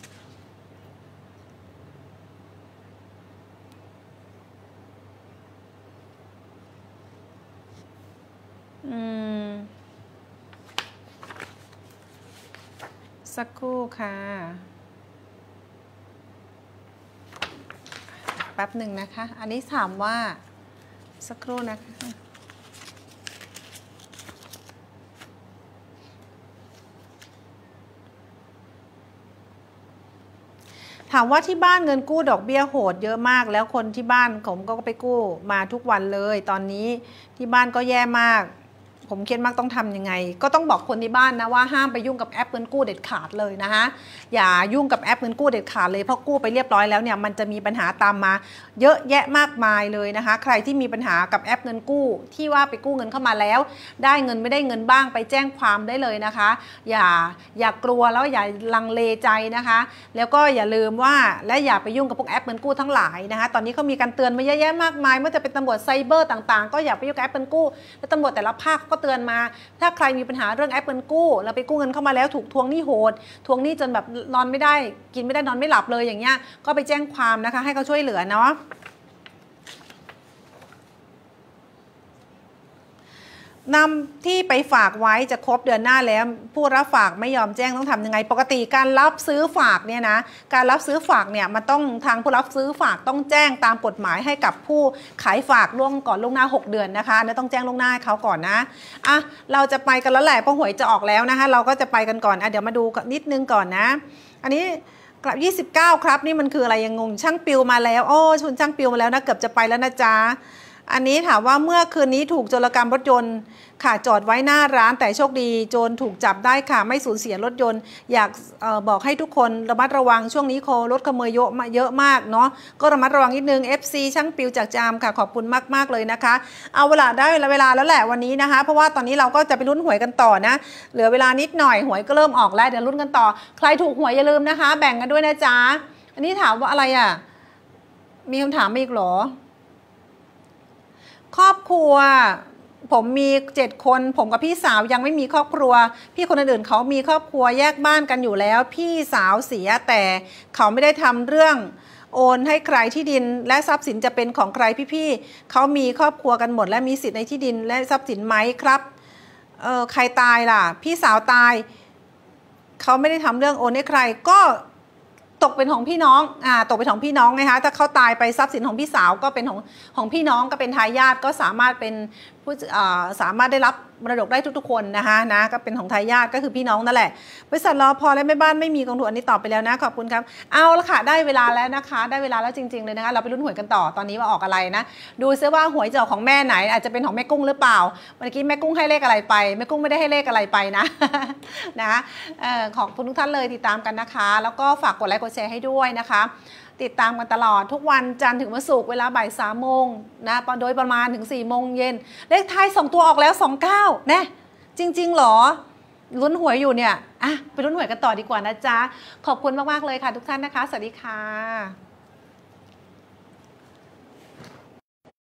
สักครู่ค่ะแป๊บหนึ่งนะคะอันนี้ถามว่าสักครู่นะคะถามว่าที่บ้านเงินกู้ดอกเบี้ยโหดเยอะมากแล้วคนที่บ้านผมก็ไปกู้มาทุกวันเลยตอนนี้ที่บ้านก็แย่มากผมเครียดมากต้องทำยังไงก็ต้องบอกคนที่บ้านนะว่าห้ามไปยุ่งกับแอปเงินกู้เด็ดขาดเลยนะคะอย่ายุ่งกับแอปเงินกู้เด็ดขาดเลยเพราะกู้ไปเรียบร้อยแล้วเนี่ยมันจะมีปัญหาตามมาเยอะแยะมากมายเลยนะคะใครที่มีปัญหากับแอปเงินกู้ที่ว่าไปกู้เงินเข้ามาแล้วได้เงินไม่ได้เงินบ้างไปแจ้งความได้เลยนะคะอย่ากลัวแล้วอย่าลังเลใจนะคะแล้วก็อย่าลืมว่าและอย่าไปยุ่งกับพวกแอปเงินกู้ทั้งหลายนะคะตอนนี้เขามีการเตือนมาเยอะแยะมากมายไม่ว่าจะเป็นตำรวจไซเบอร์ต่างๆก็อย่าไปยุ่งกับแอปเงินกู้และตำรวจแต่ละภาคก็เตือนมาถ้าใครมีปัญหาเรื่องแอปเงินกู้แล้วไปกู้เงินเข้ามาแล้วถูกทวงหนี้โหดทวงหนี้จนแบบนอนไม่ได้กินไม่ได้นอนไม่หลับเลยอย่างเงี้ยก็ไปแจ้งความนะคะให้เขาช่วยเหลือเนาะนำที่ไปฝากไว้จะครบเดือนหน้าแล้วผู้รับฝากไม่ยอมแจ้งต้องทำยังไงปกติการรับซื้อฝากเนี่ยนะการรับซื้อฝากเนี่ยมันต้องทางผู้รับซื้อฝากต้องแจ้งตามกฎหมายให้กับผู้ขายฝากล่วงหน้า6 เดือนนะคะเนี่ยต้องแจ้งล่วงหน้าให้เขาก่อนนะเราจะไปกันแล้วแหละเพราะหวยจะออกแล้วนะคะเราก็จะไปกันก่อนเดี๋ยวมาดูนิดนึงก่อนนะอันนี้กลับ29ครับนี่มันคืออะไรยังงงช่างปิวมาแล้วชุนช่างปิวมาแล้วนะเกือบจะไปแล้วนะจ๊ะอันนี้ถามว่าเมื่อคืนนี้ถูกโจรกรรมรถยนต์ค่ะจอดไว้หน้าร้านแต่โชคดีโจรถูกจับได้ค่ะไม่สูญเสียรถยนต์อยากบอกให้ทุกคนระมัดระวังช่วงนี้รถขโมยเยอะมากเนาะก็ระมัดระวังนิดนึง FC ช่างปิวจากจามค่ะขอบคุณมากๆเลยนะคะเอาเวลาได้เวลาแล้วแหละวันนี้นะคะเพราะว่าตอนนี้เราก็จะไปลุ้นหวยกันต่อนะเหลือเวลานิดหน่อยหวยก็เริ่มออกแล้วเดี๋ยวลุ้นกันต่อใครถูกหวยอย่าลืมนะคะแบ่งกันด้วยนะจ๊ะอันนี้ถามว่าอะไรมีคำถามอีกเหรอครอบครัวผมมี7 คนผมกับพี่สาวยังไม่มีครอบครัวพี่คนอื่นเขามีครอบครัวแยกบ้านกันอยู่แล้วพี่สาวเสียแต่เขาไม่ได้ทำเรื่องโอนให้ใครที่ดินและทรัพย์สินจะเป็นของใครพี่เขามีครอบครัวกันหมดและมีสิทธิ์ในที่ดินและทรัพย์สินไหมครับใครตายล่ะพี่สาวตายเขาไม่ได้ทำเรื่องโอนให้ใครก็ตกเป็นของพี่น้องตกเป็นของพี่น้องนะคะถ้าเขาตายไปทรัพย์สินของพี่สาวก็เป็นของพี่น้องก็เป็นทายาทก็สามารถเป็นผู้สามารถได้รับมรดกได้ทุกๆคนนะคะก็เป็นของทายาทก็คือพี่น้องนั่นแหละบริษัทรพและแม่บ้านไม่มีกองทุนอันนี้ตอบไปแล้วนะขอบคุณครับเอาละค่ะได้เวลาแล้วนะคะได้เวลาแล้วจริงๆเลยนะคะเราไปลุ้นหวยกันต่อตอนนี้ว่าออกอะไรนะดูซิว่าหวยจะออกของแม่ไหนอาจจะเป็นของแม่กุ้งหรือเปล่าเมื่อกี้แม่กุ้งให้เลขอะไรไปแม่กุ้งไม่ได้ให้เลขอะไรไปนะขอบคุณทุกท่านเลยติดตามกันนะคะแล้วก็ฝากกดไลค์กดแชร์ให้ด้วยนะคะติดตามกันตลอดทุกวันจันทร์ถึงวันศุกร์เวลาบ่าย3 โมงนะโดยประมาณถึง4 โมงเย็นเลขท้าย2 ตัวออกแล้ว29นะจริงๆหรอลุ้นหวยอยู่เนี่ยอ่ะไปลุ้นหวยกันต่อดีกว่านะจ๊ะขอบคุณมากๆเลยค่ะทุกท่านนะคะสวัสดีค่ะ